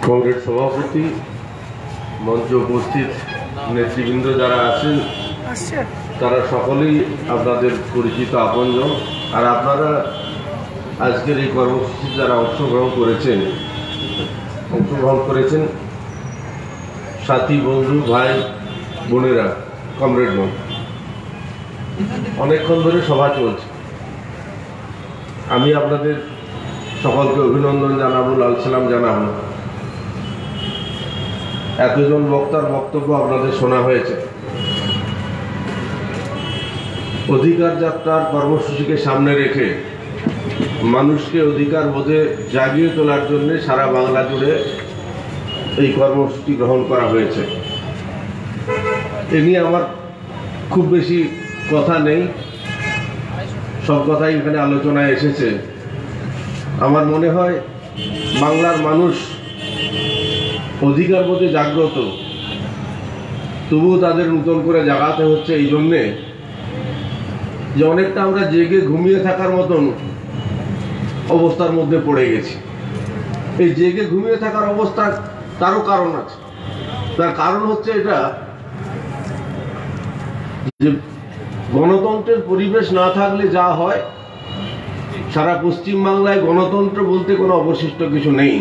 কংগ্রেস সভাপতি, মঞ্চে উপস্থিত নেতৃবৃন্দ যারা আছেন তারা সকলেই আপনাদের পরিচিত আপনজন। আর আপনারা আজকের এই কর্মসূচিতে যারা অংশগ্রহণ করেছেন সাথী, বন্ধু, ভাই, বোনেরা, কমরেডগণ, অনেকক্ষণ ধরে সভা চলছে। আমি আপনাদের সকলকে অভিনন্দন জানাবো, লাল সালাম জানাবো। এতজন বক্তার বক্তব্য আপনাদের শোনা হয়েছে। অধিকার যাত্রার কর্মসূচিকে সামনে রেখে মানুষকে অধিকার বোধে জাগিয়ে তোলার জন্য সারা বাংলা জুড়ে এই কর্মসূচি গ্রহণ করা হয়েছে। এ নিয়ে আমার খুব বেশি কথা নেই, সব কথাই এখানে আলোচনায় এসেছে। আমার মনে হয় বাংলার মানুষ অধিকার বোধে জাগ্রত, তবুও তাদের নতুন করে জাগাতে হচ্ছে এই জন্যে যে অনেকটা আমরা জেগে ঘুমিয়ে থাকার মতন অবস্থার মধ্যে পড়ে গেছি। এই জেগে ঘুমিয়ে থাকার অবস্থা তারও কারণ আছে। তার কারণ হচ্ছে এটা যে গণতন্ত্রের পরিবেশ না থাকলে যা হয়, সারা পশ্চিম বাংলায় গণতন্ত্র বলতে কোনো অবশিষ্ট কিছু নেই।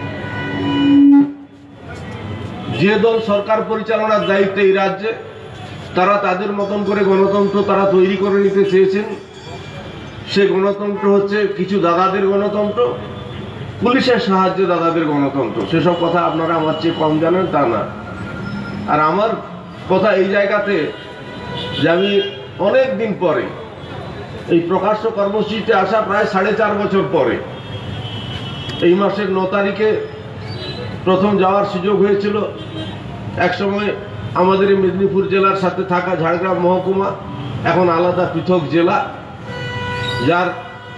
যে দল সরকার পরিচালনার দায়িত্বে এই রাজ্যে, তারা তাদের মতন করে গণতন্ত্র তারা তৈরি করে নিতে চেয়েছেন। সে গণতন্ত্র হচ্ছে কিছু দাদাদের গণতন্ত্র, পুলিশের সাহায্যে দাদাদের গণতন্ত্র। সেসব কথা আপনারা আমার চেয়ে কম জানেন তা না। আর আমার কথা এই জায়গাতে যে আমি অনেক দিন পরে এই প্রকাশ্য কর্মসূচিতে আসা, প্রায় 4.5 বছর পরে, এই মাসের 9 তারিখে প্রথম যাওয়ার সুযোগ হয়েছিল। একসময় আমাদের এই মেদিনীপুর জেলার সাথে থাকা ঝাড়গ্রাম মহকুমা এখন আলাদা পৃথক জেলা, যার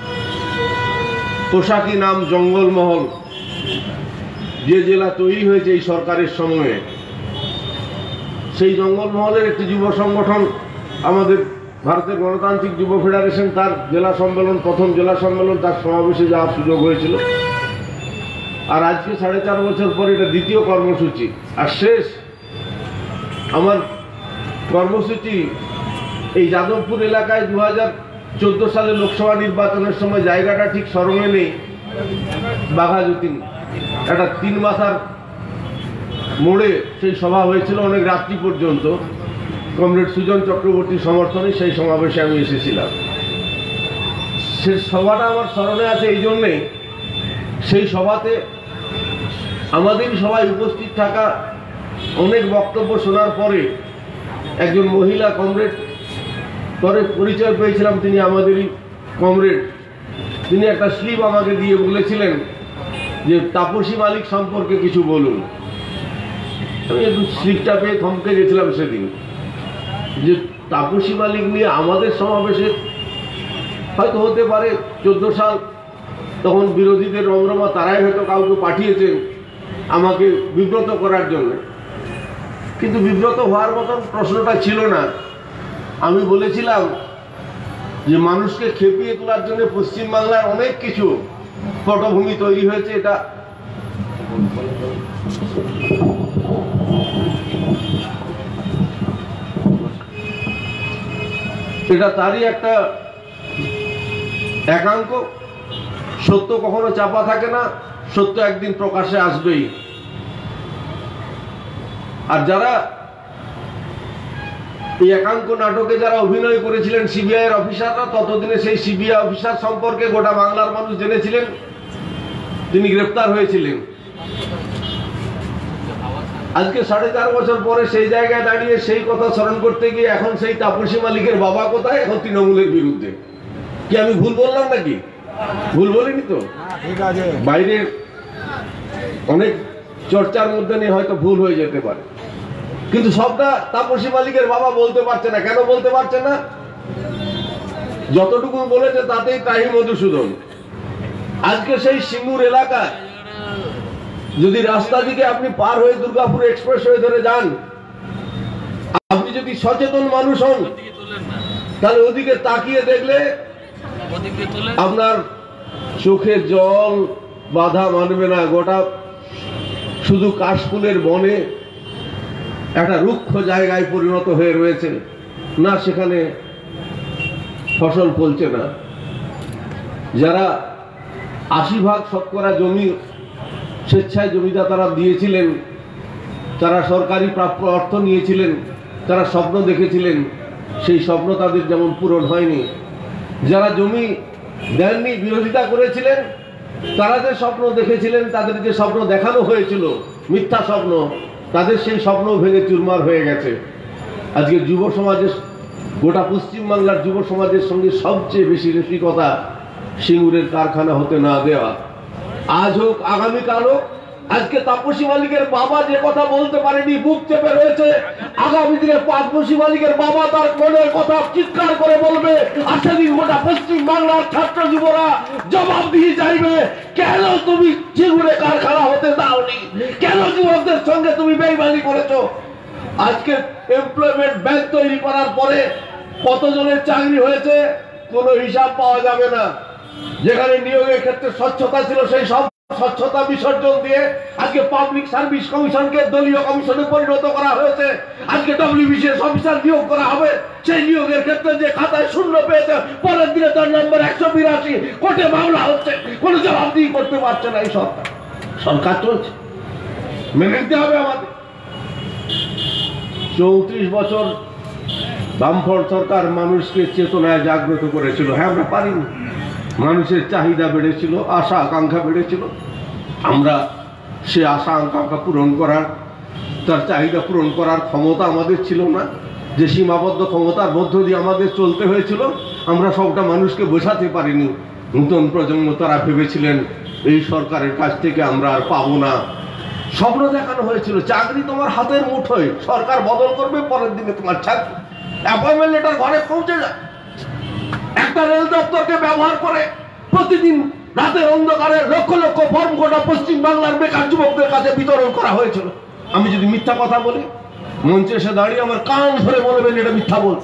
পোশাকি নাম জঙ্গলমহল। যে জেলা তৈরি হয়েছে এই সরকারের সময়ে, সেই জঙ্গলমহলের একটি যুব সংগঠন আমাদের ভারতের গণতান্ত্রিক যুব ফেডারেশন, তার জেলা সম্মেলন, প্রথম জেলা সম্মেলন, তার সমাবেশে যাওয়ার সুযোগ হয়েছিল। আর আজকে 4.5 বছর পরে এটা দ্বিতীয় কর্মসূচি। আর শেষ আমার কর্মসূচি এই যাদবপুর এলাকায় 2014 সালে লোকসভা নির্বাচনের সময়, জায়গাটা ঠিক স্মরণে নেই, বাঘাযতীন একটা 3 মাথার মোড়ে সেই সভা হয়েছিল অনেক রাত্রি পর্যন্ত। কমরেড সুজন চক্রবর্তীর সমর্থনে সেই সমাবেশে আমি এসেছিলাম। সে সভাটা আমার স্মরণে আছে এই জন্যেই, সেই সভাতে আমাদের সবাই উপস্থিত থাকা অনেক বক্তব্য শোনার পরে একজন মহিলা কমরেড পরে পরিচয় পেয়েছিলাম, তিনি আমাদেরই কমরেড। তিনি একটা স্লিপ আমাকে দিয়ে বলেছিলেন যে তাপসী মালিক সম্পর্কে কিছু বলুন। আমি একটু স্লিপটা পেয়ে থমকে গেছিলাম সেদিন, যে তাপসী মালিক নিয়ে আমাদের সমাবেশে হয়তো হতে পারে 14 সাল, তখন বিরোধীদের রমরমা, তারাই হয়তো কাউকে পাঠিয়েছেন আমাকে বিব্রত করার জন্য। কিন্তু বিব্রত হওয়ার মতন প্রশ্নটা ছিল না। আমি বলেছিলাম যে মানুষকে খেপিয়ে তোলার জন্য পশ্চিমবাংলার অনেক কিছু পটভূমি তৈরি হয়েছে। এটা তারই একটা একাঙ্ক। সত্য কখনো চাপা থাকে না, সত্য একদিন প্রকাশ্যে আসবেই। আর যারা এই একাঙ্ক নাটকে যারা অভিনয় করেছিলেন সিবিআই এর অফিসাররা, ততদিনে সেই সিবিআই অফিসার সম্পর্কে গোটা বাংলার মানুষ জেনেছিলেন, তিনি গ্রেফতার হয়েছিলেন। আজকে 4.5 বছর পরে সেই জায়গায় দাঁড়িয়ে সেই কথা স্মরণ করতে গিয়ে এখন সেই তাপসী মালিকের বাবা কোথায়, এখন তৃণমূলের বিরুদ্ধে। কি আমি ভুল বললাম নাকি? ভুল বলিনি তো? বাইরের অনেক চর্চার মধ্যে নিয়ে হয়তো ভুল হয়ে যেতে পারে, কিন্তু সবটা তাপসী মালিকের বাবা বলতে পারছে না। কেন বলতে পারছে না? যতটুকু বলেছে তাতেই তাই মধুসূদন। আজকে সেই সিঙ্গুর এলাকায় যদি রাস্তা দিকে আপনি পার হয়ে দুর্গাপুর এক্সপ্রেস হয়ে ধরে যান, আপনি যদি সচেতন মানুষ হন, তাহলে ওদিকে তাকিয়ে দেখলে আপনার চোখে জল বাধা মানবে না। গোটা শুধু কাশফুলের বনে একটা রুক্ষ জায়গায় পরিণত হয়ে রয়েছে, না সেখানে ফসল ফলছে না। যারা ৮০% শতকরা জমি স্বেচ্ছায় জমিদাতারা দিয়েছিলেন, তারা সরকারি প্রাপ্য অর্থ নিয়েছিলেন, তারা স্বপ্ন দেখেছিলেন, সেই স্বপ্ন তাদের যেমন পূরণ হয়নি। যারা জমি দেননি, বিরোধিতা করেছিলেন, তারা যে স্বপ্ন দেখেছিলেন, তাদের যে স্বপ্ন দেখানো হয়েছিল মিথ্যা স্বপ্ন, তাদের সেই স্বপ্ন ভেঙে চুরমার হয়ে গেছে। আজকে যুব সমাজের, গোটা পশ্চিমবাংলার যুব সমাজের সঙ্গে সবচেয়ে বেশি রসিকতা সিঙ্গুরের কারখানা হতে না দেওয়া। আজ হোক আগামীকাল হোক, আজকে তাপসী মালিকের বাবা যে কথা বলতে পারেনি, বুক চেপে রয়েছে, আগামী দিনে তাপসী মালিকের বাবা তার মনের কথা চিৎকার করে বলবে। আর সেদিন গোটা পশ্চিম বাংলার ছাত্র যুবরা জবাব দিয়ে যাইবে, কেন তুমি সিঙ্গুরে কারখানা হতে দাওনি, কেন যুবকদের সঙ্গে তুমি বেইমানি করেছো। আজকে এমপ্লয়মেন্ট ব্যাংক তৈরি করার পরে কতজনের চাকরি হয়েছে কোনো হিসাব পাওয়া যাবে না। যেখানে নিয়োগের ক্ষেত্রে স্বচ্ছতা ছিল, সেই সব স্বচ্ছতা বিসর্জন দিয়ে আজকে পাবলিক সার্ভিস কমিশনকে দলীয় কমিশনে পরিণত করা হয়েছে। আজকে ডব্লিউবিসিএস অফিসার নিয়োগ করা হবে, সেই নিয়োগের ক্ষেত্রে যে খাতায় শূন্য পেয়েছে, পরের দিনে তার নম্বর 182, কোর্টে মামলা হচ্ছে, কোনো জবাবদিহি করতে পারছে না এই সরকার। সরকার চলছে, মেনে নিতে হবে আমাদের। 34 বছর বামফ্রন্ট সরকার মানুষকে চেতনায় জাগ্রত করেছিল। হ্যাঁ, আমরা পারিনি। মানুষের চাহিদা বেড়েছিল, আশা আকাঙ্ক্ষা বেড়েছিল। আমরা সে আশা আকাঙ্ক্ষা পূরণ করার, তার চাহিদা পূরণ করার ক্ষমতা আমাদের ছিল না। যে সীমাবদ্ধ ক্ষমতার মধ্য দিয়ে আমাদের চলতে হয়েছিল, আমরা সবটা মানুষকে বোঝাতে পারিনি। নতুন প্রজন্ম তারা ভেবেছিলেন এই সরকারের কাছ থেকে আমরা আর পাবো না। স্বপ্ন দেখানো হয়েছিল, চাকরি তোমার হাতের মুঠোয়, সরকার বদল করবে, পরের দিনে তোমার চাকরি। অ্যাপয়েন্টমেন্ট লেটার ঘরে পৌঁছে যায়। একটা রেল দপ্তরকে ব্যবহার করে প্রতিদিন রাতের অন্ধকারে লক্ষ লক্ষ ফর্ম গোটা পশ্চিম বাংলার বেকার যুবকদের কাছে বিতরণ করা হয়েছিল। আমি যদি মিথ্যা কথা বলি, মঞ্চে এসে দাঁড়িয়ে আমার কান ধরে বলবেন এটা মিথ্যা বলছে,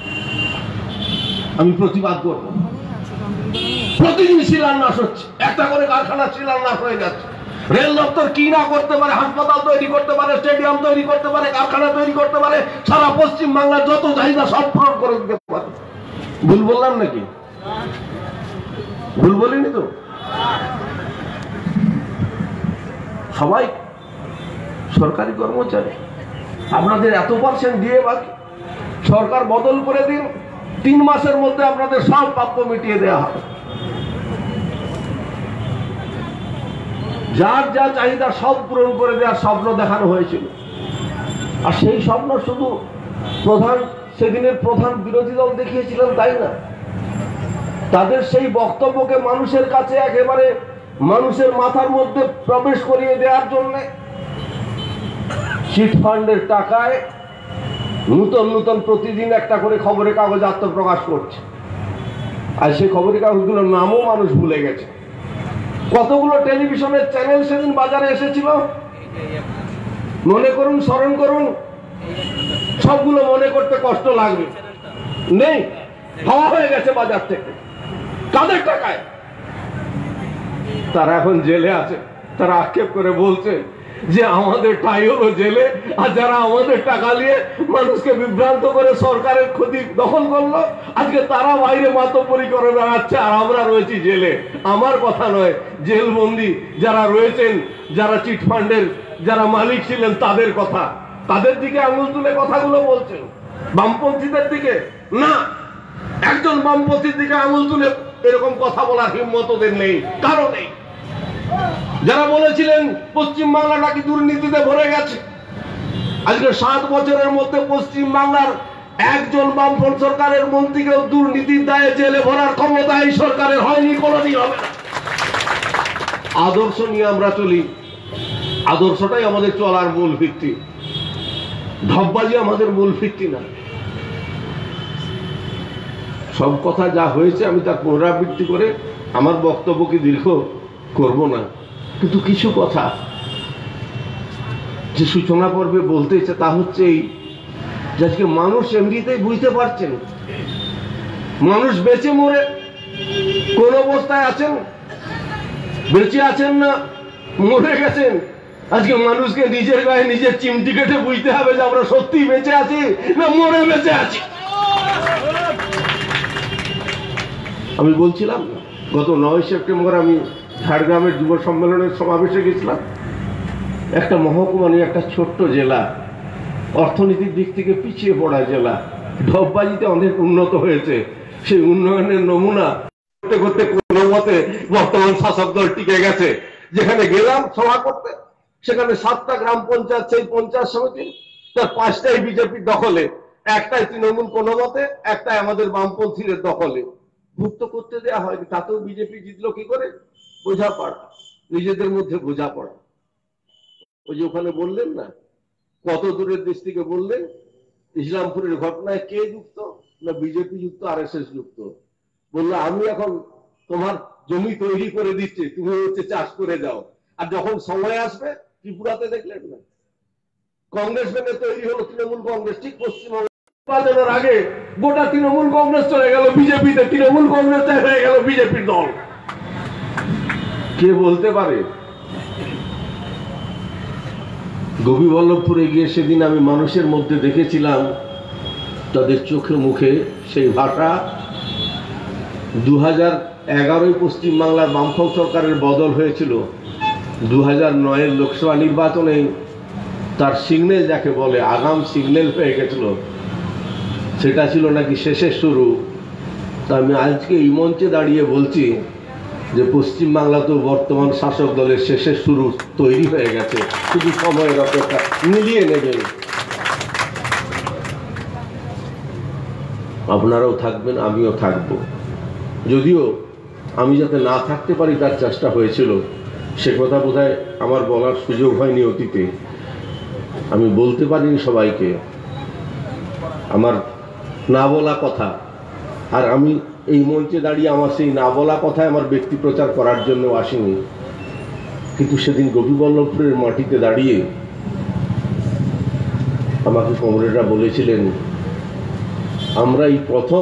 আমি প্রতিবাদ করব। প্রতিদিন শিলান্যাস হচ্ছে, একটা করে কারখানা শিলান্যাস হয়ে যাচ্ছে। রেল দপ্তর কি না করতে পারে, হাসপাতাল তৈরি করতে পারে, স্টেডিয়াম তৈরি করতে পারে, কারখানা তৈরি করতে পারে, সারা পশ্চিম বাংলার যত চাহিদা সব পূরণ করে দিতে পারে। ভুল বললাম নাকি? ভুল বলিনি তো? সবাই সরকারি কর্মচারী, আপনাদের এত % দিয়ে বাকি। সরকার বদল করে দিন, 3 মাসের মধ্যে আপনাদের সব প্রাপ্য মিটিয়ে দেওয়া হবে। যার যা চাহিদা সব পূরণ করে দেওয়ার স্বপ্ন দেখানো হয়েছিল। আর সেই স্বপ্ন শুধু সেদিনের প্রধান বিরোধী দল দেখিয়েছিলেন তাই না, তাদের সেই বক্তব্যকে মানুষের কাছে একেবারে মানুষের মাথার মধ্যে প্রবেশ করিয়ে দেওয়ার জন্য চিট ফান্ডের টাকায় নূতন নূতন প্রতিদিন একটা করে খবরের কাগজ আত্মপ্রকাশ করছে। আর সেই খবরের কাগজগুলোর নামও মানুষ ভুলে গেছে। কতগুলো টেলিভিশনের চ্যানেল সেদিন বাজারে এসেছিল, মনে করুন, স্মরণ করুন। সবগুলো মনে করতে কষ্ট লাগবে, নেই, হাওয়া হয়ে গেছে বাজার থেকে। কাদের টাকায়? তারা এখন জেলে আছে। তারা আক্ষেপ করে বলছে যে আমাদের ঠাই হলো জেলে, আর যারা আমাদের টাকা নিয়ে মানুষকে বিভ্রান্ত করে সরকারের ক্ষতি দখল করলো, আজকে তারা বাইরে মাতব্বরি করে বেড়াচ্ছে আর আমরা রয়েছি জেলে। আমার কথা নয়, জেলবন্দি যারা রয়েছেন, যারা চিটফান্ডের যারা মালিক ছিলেন, তাদের কথা। তাদের দিকে আঙুল তুলে কথাগুলো বলছেন, বামপন্থীদের দিকে না। একজন বামপন্থীর দিকে আঙুল তুলে এরকম কথা বলার হিম্মত ওদের নেই, কারো নেই। যারা বলেছিলেন পশ্চিম বাংলা নাকি দুর্নীতিতে ভরে গেছে, আজকে 7 বছরের মধ্যে পশ্চিম বাংলার একজন বামফ্রন্ট সরকারের মন্ত্রীকেও দুর্নীতির দায়ে জেলে ভরার ক্ষমতা এই সরকারের হয়নি, কোনোদিন হবে না। আদর্শ নিয়ে আমরা চলি, আদর্শটাই আমাদের চলার মূল ভিত্তি। ঢপবাজি আমাদের মূল ভিত্তি না। সব কথা যা হয়েছে আমি তার পুনরাবৃত্তি করে আমার বক্তব্যকে দীর্ঘ করব না, কিন্তু কিছু কথা যে সূচনা পর্বে বলতে ইচ্ছে তা হচ্ছে এই, যে আজকে মানুষ এমনিতেই বুঝতে পারছেন মানুষ বেঁচে মরে কোন অবস্থায় আছেন, বেঁচে আছেন না মরে গেছেন, আজকে মানুষকে নিজের গায়ে নিজের চিমটি কেটে বুঝতে হবে যে আমরা সত্যি বেঁচে আছি না মরে বেঁচে আছি। আমি বলছিলাম গত 9 সেপ্টেম্বর আমি ঝাড়গ্রামের যুব সম্মেলনের সমাবেশে গেছিলাম। একটা মহকুমা নিয়ে একটা ছোট্ট জেলা, অর্থনীতির দিক থেকে পিছিয়ে পড়া জেলা, ঢপবাজিতে অনেক উন্নত হয়েছে। সেই উন্নয়নের নমুনা করতে করতে কোনো মতে বর্তমান শাসক দল টিকে গেছে। যেখানে গেলাম সভা করতে, সেখানে 7টা গ্রাম পঞ্চায়েত, সেই পঞ্চায়েত সমিতি তার 5টাই বিজেপির দখলে, একটাই তৃণমূল কোনো মতে, একটাই আমাদের বামপন্থীদের দখলে। মুক্ত করতে দেওয়া হয়নি, তাতেও বিজেপি জিতলো কি করে? বোঝাপড়া, নিজেদের মধ্যে বোঝাপড়া। ওই যে ওখানে বললেন না, কত দূরের দেশ থেকে বললেন ইসলামপুরের ঘটনায় কে যুক্ত? না বিজেপি যুক্ত, আরএসএস যুক্ত। বললো আমি এখন তোমার জমি তৈরি করে দিচ্ছি, তুমি হচ্ছে চাষ করে যাও। আর যখন সময় আসবে, ত্রিপুরাতে দেখলেন না কংগ্রেস ব্যানে তৈরি হলো তৃণমূল কংগ্রেস, ঠিক পশ্চিমবঙ্গ নির্বাচনের আগে গোটা তৃণমূল কংগ্রেস চলে গেল বিজেপিতে, তৃণমূল কংগ্রেস হয়ে গেল বিজেপির দল। কে বলতে পারে? গোপীবল্লভপুরে গিয়ে সেদিন আমি মানুষের মধ্যে দেখেছিলাম তাদের চোখে মুখে সেই ভাষা। 2011 পশ্চিমবাংলার বামফ্রন্ট সরকারের বদল হয়েছিল, 2009 লোকসভা নির্বাচনে তার সিগন্যাল যাকে বলে আগাম সিগন্যাল হয়ে গেছিল, সেটা ছিল নাকি শেষের শুরু। তা আমি আজকে এই মঞ্চে দাঁড়িয়ে বলছি যে পশ্চিমবাংলাতেও বর্তমান শাসক দলের শেষের শুরু তৈরি হয়ে গেছে, শুধু সময়ের অপেক্ষা, মিলিয়ে নেবেন। আপনারাও থাকবেন, আমিও থাকব। যদিও আমি যাতে না থাকতে পারি তার চেষ্টা হয়েছিল, সে কথা বোধহয় আমার বলার সুযোগ হয়নি অতীতে। আমি বলতে পারিনি সবাইকে আমার না বলা কথা। আর আমি এই মঞ্চে দাঁড়িয়ে আমার সেই না বলা কথায় আমার ব্যক্তি প্রচার করার জন্য আসিনি। কিন্তু সেদিন গোপীবল্লভপুরের মাটিতে দাঁড়িয়ে আমাকে কমরেডরা বলেছিলেন, আমরা এই প্রথম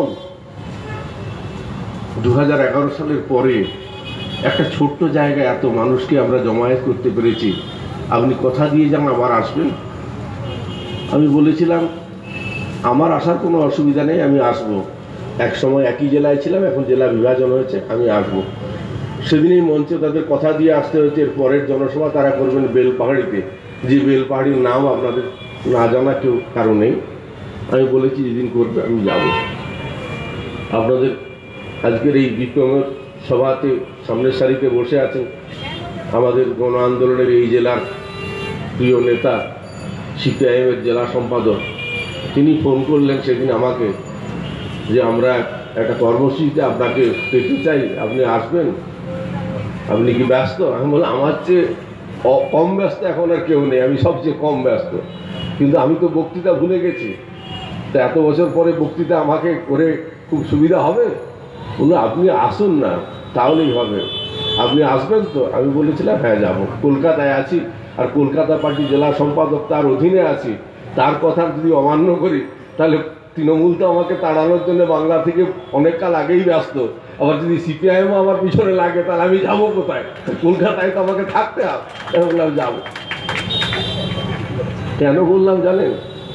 2011 সালের পরে একটা ছোট্ট জায়গায় এত মানুষকে আমরা জমায়েত করতে পেরেছি, আপনি কথা দিয়ে যান আবার আসবেন। আমি বলেছিলাম আমার আসার কোনো অসুবিধা নেই, আমি আসব। এক সময় একই জেলায় ছিলাম, এখন জেলা বিভাজন হয়েছে, আমি আসব। সেদিনই মঞ্চে তাদের কথা দিয়ে আসতে হয়েছে। এর পরের জনসভা তারা করবেন বেলপাহাড়িতে, যে বেলপাহাড়ির নাম আপনাদের না জানা কেউ কারো নেই। আমি বলেছি যেদিন করবে আমি যাব। আপনাদের আজকের এই বিক্রমের সভাতে সামনের সারিতে বসে আছেন আমাদের গণ আন্দোলনের এই জেলার প্রিয় নেতা, সিপিআইএমের জেলা সম্পাদক। তিনি ফোন করলেন সেদিন আমাকে যে আমরা একটা কর্মসূচিতে আপনাকে পেতে চাই, আপনি আসবেন, আপনি কি ব্যস্ত? আমি বললাম আমার চেয়ে কম ব্যস্ত এখন আর কেউ নেই, আমি সবচেয়ে কম ব্যস্ত। কিন্তু আমি তো বক্তৃতা ভুলে গেছি, তা এত বছর পরে বক্তৃতা আমাকে করে খুব সুবিধা হবে? বললো আপনি আসুন না, তাহলেই হবে। আপনি আসবেন তো? আমি বলেছিলাম হ্যাঁ যাব। কলকাতায় আছি, আর কলকাতা পার্টি জেলা সম্পাদক, তার অধীনে আছি। তার কথা যদি অমান্য করি তাহলে তৃণমূল তো আমাকে তাড়ানোর জন্য বাংলা থেকে অনেক কাল আগেই ব্যস্ত। আবার যদি সিপিআইএমও আমার পিছনে লাগে তাহলে আমি যাবো কোথায়? কলকাতায় তো আমাকে থাকতে হবে। বললাম যাবো। কেন বললাম জানেন?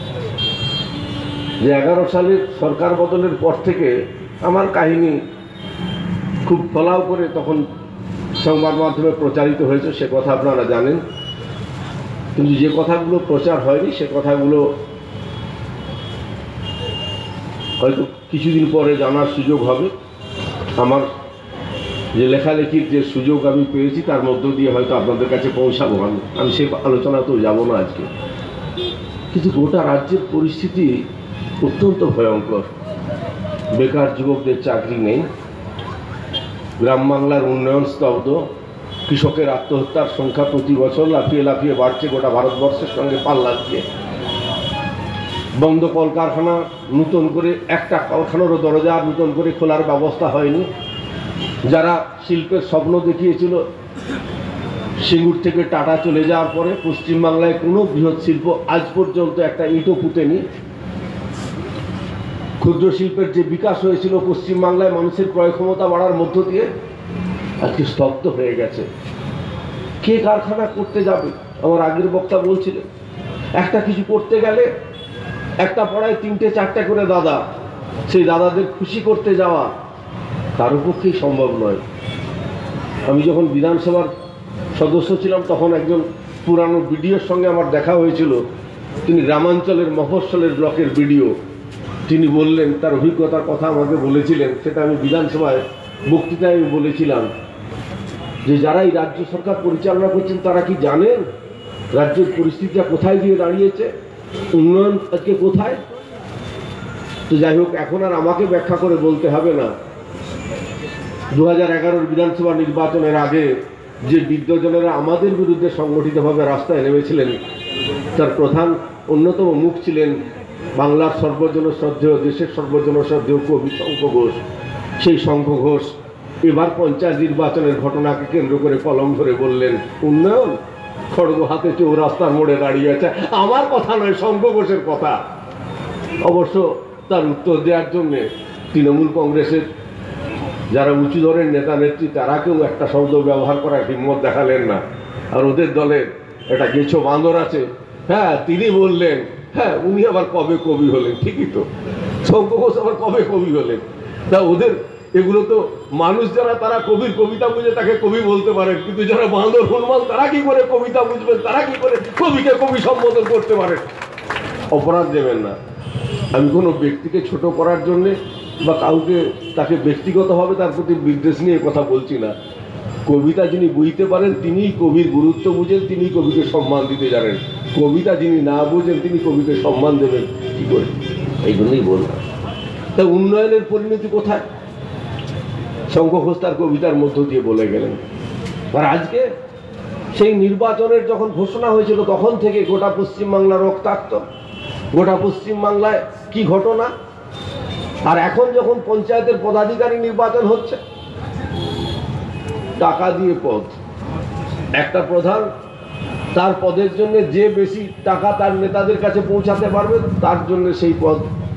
যে 11 সালের সরকার বদলের পর থেকে আমার কাহিনী খুব ফলাও করে তখন সংবাদ মাধ্যমে প্রচারিত হয়েছে, সে কথা আপনারা জানেন। কিন্তু যে কথাগুলো প্রচার হয়নি সে কথাগুলো হয়তো কিছুদিন পরে জানার সুযোগ হবে। আমার যে লেখালেখির যে সুযোগ আমি পেয়েছি তার মধ্য দিয়ে হয়তো আপনাদের কাছে পৌঁছাবো। আমি সেই আলোচনাতেও যাব না আজকে। কিন্তু গোটা রাজ্যের পরিস্থিতি অত্যন্ত ভয়ঙ্কর। বেকার যুবকদের চাকরি নেই, গ্রাম বাংলার উন্নয়ন স্তব্ধ, কৃষকের আত্মহত্যার সংখ্যা প্রতি বছর লাফিয়ে লাফিয়ে বাড়ছে গোটা ভারতবর্ষের সঙ্গে পাল্লা দিয়ে। বন্ধ কলকারখানা, নতুন করে একটা কারখানারও দরজা নতুন করে খোলার ব্যবস্থা হয়নি। যারা শিল্পের স্বপ্ন দেখিয়েছিল, সিঙ্গুর থেকে টাটা চলে যাওয়ার পরে পশ্চিমবাংলায় কোনো বৃহৎ শিল্প আজ পর্যন্ত একটা ইটও পুঁতেনি। ক্ষুদ্র শিল্পের যে বিকাশ হয়েছিল পশ্চিমবাংলায় মানুষের ক্রয় ক্ষমতা বাড়ার মধ্য দিয়ে, আজকে স্তব্ধ হয়ে গেছে। কে কারখানা করতে যাবে? আমার আগের বক্তা বলছিলেন, একটা কিছু করতে গেলে একটা পড়ায় 3টে 4টে করে দাদা, সেই দাদাদের খুশি করতে যাওয়া কারো পক্ষেই সম্ভব নয়। আমি যখন বিধানসভার সদস্য ছিলাম তখন একজন পুরানো বিডিওর সঙ্গে আমার দেখা হয়েছিল। তিনি গ্রামাঞ্চলের মফস্বলের ব্লকের বিডিও। তিনি বললেন, তার অভিজ্ঞতার কথা আমাকে বলেছিলেন, সেটা আমি বিধানসভায় বক্তৃতায় আমি বলেছিলাম, যে যারা এই রাজ্য সরকার পরিচালনা করছেন তারা কি জানেন রাজ্যের পরিস্থিতিটা কোথায় গিয়ে দাঁড়িয়েছে, উন্নয়ন আজকে কোথায়? তো যাই হোক, এখন আর আমাকে ব্যাখ্যা করে বলতে হবে না। 2011 বিধানসভা নির্বাচনের আগে যে বিদ্রোহীরা আমাদের বিরুদ্ধে সংগঠিতভাবে রাস্তায় নেমেছিলেন, তার প্রধান অন্যতম মুখ ছিলেন বাংলার সর্বজনশ্রদ্ধেয়, দেশের সর্বজনশ্রদ্ধেয় কবি শঙ্খ ঘোষ। সেই শঙ্খ ঘোষ এবার পঞ্চায়েত নির্বাচনের ঘটনাকে কেন্দ্র করে কলম ধরে বললেন, উন্নয়ন খড়গ হাতে চৌরাস্তার মোড়ে দাঁড়িয়ে আছে। আমার কথা নয়, শঙ্খ ঘোষের কথা। অবশ্য তার উত্তর দেওয়ার জন্য তৃণমূল কংগ্রেসের যারা উঁচু দরের নেতা নেত্রী তারা কেউ একটা শব্দ ব্যবহার করার হিম্মত দেখালেন না। আর ওদের দলের একটা গেছো বাঁদর আছে, হ্যাঁ, তিনি বললেন, হ্যাঁ, উনি আবার কবে কবি হলেন? ঠিকই তো, শঙ্খ ঘোষ আবার কবে কবি হলেন? তা ওদের এগুলো তো মানুষ যারা, তারা কবির কবিতা বুঝে তাকে কবি বলতে পারেন, কিন্তু যারা বাঁদর হনুমান তারা কি করে কবিতা বুঝবেন, তারা কি করে কবিকে কবি সম্বোধন করতে পারেন? অপরাধ দেবেন না। আমি কোনো ব্যক্তিকে ছোট করার জন্যে বা কাউকে তাকে ব্যক্তিগতভাবে তার প্রতি বিদ্বেষ নিয়ে কথা বলছি না। কবিতা যিনি বুঝতে পারেন তিনি কবির গুরুত্ব বুঝেন, তিনি কবিকে সম্মান দিতে জানেন। কবিতা যিনি না বুঝেন তিনি কবিকে সম্মান দেবেন কি করে? এই জন্যই বললাম। তা উন্নয়নের পরিণতি কোথায়? শঙ্খ ঘোষ তার কবিতার মধ্য দিয়ে বলে গেলেন। আর আজকে সেই নির্বাচনের যখন ঘোষণা হয়েছিল তখন থেকে গোটা পশ্চিমবাংলা রক্তাক্ত। গোটা পশ্চিমবাংলায় কি ঘটনা! আর এখন যখন পঞ্চায়েতের পদাধিকারী নির্বাচন হচ্ছে, টাকা দিয়ে পদ, একটা প্রধান তার পদের জন্য যে বেশি টাকা তার নেতাদের কাছে পৌঁছাতে পারবে তার জন্য সেই পদ,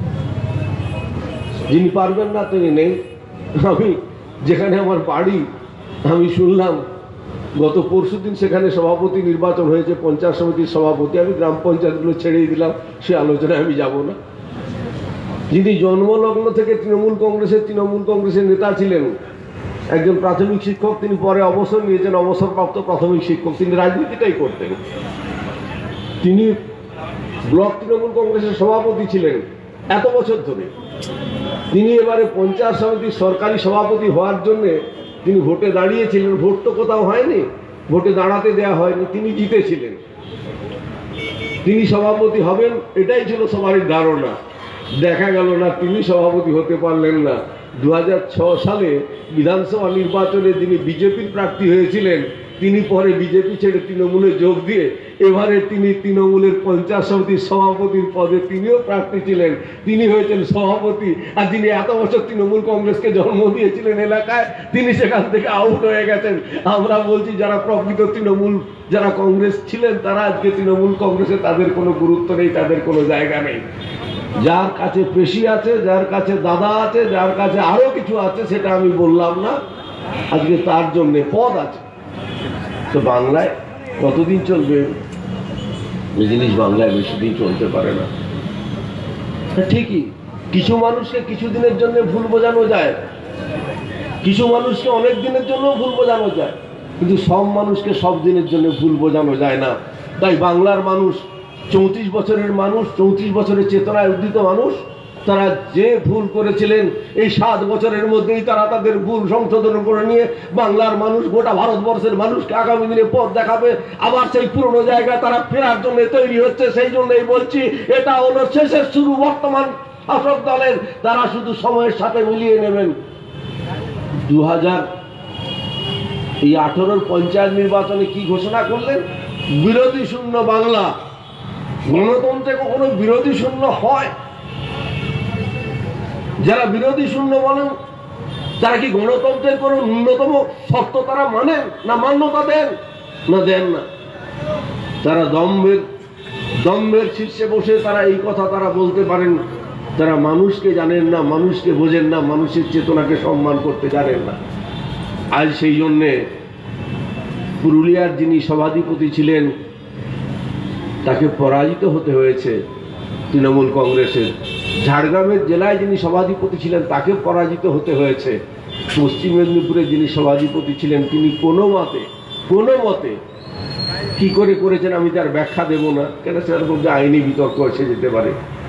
যিনি পারবেন না তিনি নেই। আমি যেখানে আমার বাড়ি, আমি শুনলাম গত পরশুদিন সেখানে সভাপতি নির্বাচন হয়েছে, পঞ্চায়েত সমিতির সভাপতি। আমি গ্রাম পঞ্চায়েতগুলো ছেড়েই দিলাম, সে আলোচনায় আমি যাব না। যিনি জন্মলগ্ন থেকে তৃণমূল কংগ্রেসের নেতা ছিলেন, একজন প্রাথমিক শিক্ষক, তিনি পরে অবসর নিয়েছেন, অবসরপ্রাপ্ত প্রাথমিক শিক্ষক, তিনি রাজনীতিটাই করতেন। তিনি ব্লক তৃণমূল কংগ্রেসের সভাপতি ছিলেন এত বছর ধরে। তিনি এবারে পঞ্চায়েত সমিতির সরকারি সভাপতি হওয়ার জন্য তিনি ভোটে দাঁড়িয়েছিলেন। ভোট তো কোথাও হয়নি, ভোটে দাঁড়াতে দেওয়া হয়নি, তিনি জিতেছিলেন। তিনি সভাপতি হবেন এটাই ছিল সবারই ধারণা। দেখা গেল না, তিনি সভাপতি হতে পারলেন না। 2006 সালে বিধানসভা নির্বাচনে তিনি বিজেপির প্রার্থী হয়েছিলেন, তিনি পরে বিজেপি ছেড়ে তৃণমূলে যোগ দিয়ে এবারে তিনি তৃণমূলের পঞ্চায়েত সমিতির সভাপতির পদে তিনিও প্রার্থী ছিলেন, তিনি হয়েছেন সভাপতি। আর যিনি এত বছর তৃণমূল কংগ্রেসকে জন্ম দিয়েছিলেন এলাকায়, তিনি সেখান থেকে আউট হয়ে গেছেন। আমরা বলছি যারা প্রকৃত তৃণমূল, যারা কংগ্রেস ছিলেন, তারা আজকে তৃণমূল কংগ্রেসে তাদের কোনো গুরুত্ব নেই, তাদের কোনো জায়গা নেই। যার কাছে পেশি আছে, যার কাছে দাদা আছে, যার কাছে আরো কিছু আছে, সেটা আমি বললাম না, আজকে তার জন্য পদ আছে। তো বাংলায় কতদিন চলবে এই জিনিস? বাংলায় বেশি দিন চলতে পারে না। ঠিকই কিছু মানুষকে কিছু দিনের জন্য ভুল বোঝানো যায়, কিছু মানুষকে অনেক দিনের জন্য ভুল বোঝানো যায়, কিন্তু সব মানুষকে সব দিনের জন্য ভুল বোঝানো যায় না। তাই বাংলার মানুষ, 34 বছরের মানুষ, 34 বছরের চেতনায় উদ্দীত মানুষ, তারা যে ভুল করেছিলেন এই 7 বছরের মধ্যেই তারা তাদের ভুল সংশোধন করে নিয়ে বাংলার মানুষ, গোটা ভারতবর্ষের মানুষকে আগামী দিনে পথ দেখাবে। আবার সেই পুরনো জায়গায় তারা ফেরার জন্য তৈরি হচ্ছে। সেই জন্যই বলছি, এটা হলো শেষের শুরু বর্তমান শাসক দলের। তারা শুধু সময়ের সাথে মিলিয়ে নেবেন। 2018 পঞ্চায়েত নির্বাচনে কি ঘোষণা করলেন? বিরোধী শূন্য বাংলা। গণতন্ত্রে কখনো বিরোধী শূন্য হয়? যারা বিরোধী শূন্য বলেন তারা কি গণতন্ত্রের কোনো ন্যূনতম শর্ত তারা মানেন না মান্যতা দেন? না, দেন না। তারা দম্ভের শীর্ষে বসে তারা এই কথা তারা বলতে পারেন। তারা মানুষকে জানেন না, মানুষকে বোঝেন না, মানুষের চেতনাকে সম্মান করতে জানেন না। আজ সেই জন্যে পুরুলিয়ার যিনি সভাধিপতি ছিলেন তাকে পরাজিত হতে হয়েছে তৃণমূল কংগ্রেসের। ঝাড়গ্রামের জেলায় যিনি সভাধিপতি ছিলেন তাকে পরাজিত হতে হয়েছে। পশ্চিম মেদিনীপুরে যিনি সভাধিপতি ছিলেন তিনি কোনো মতে কি করে করেছেন আমি তার ব্যাখ্যা দেব না, কেন সেটার মধ্যে আইনি বিতর্ক এসে যেতে পারে।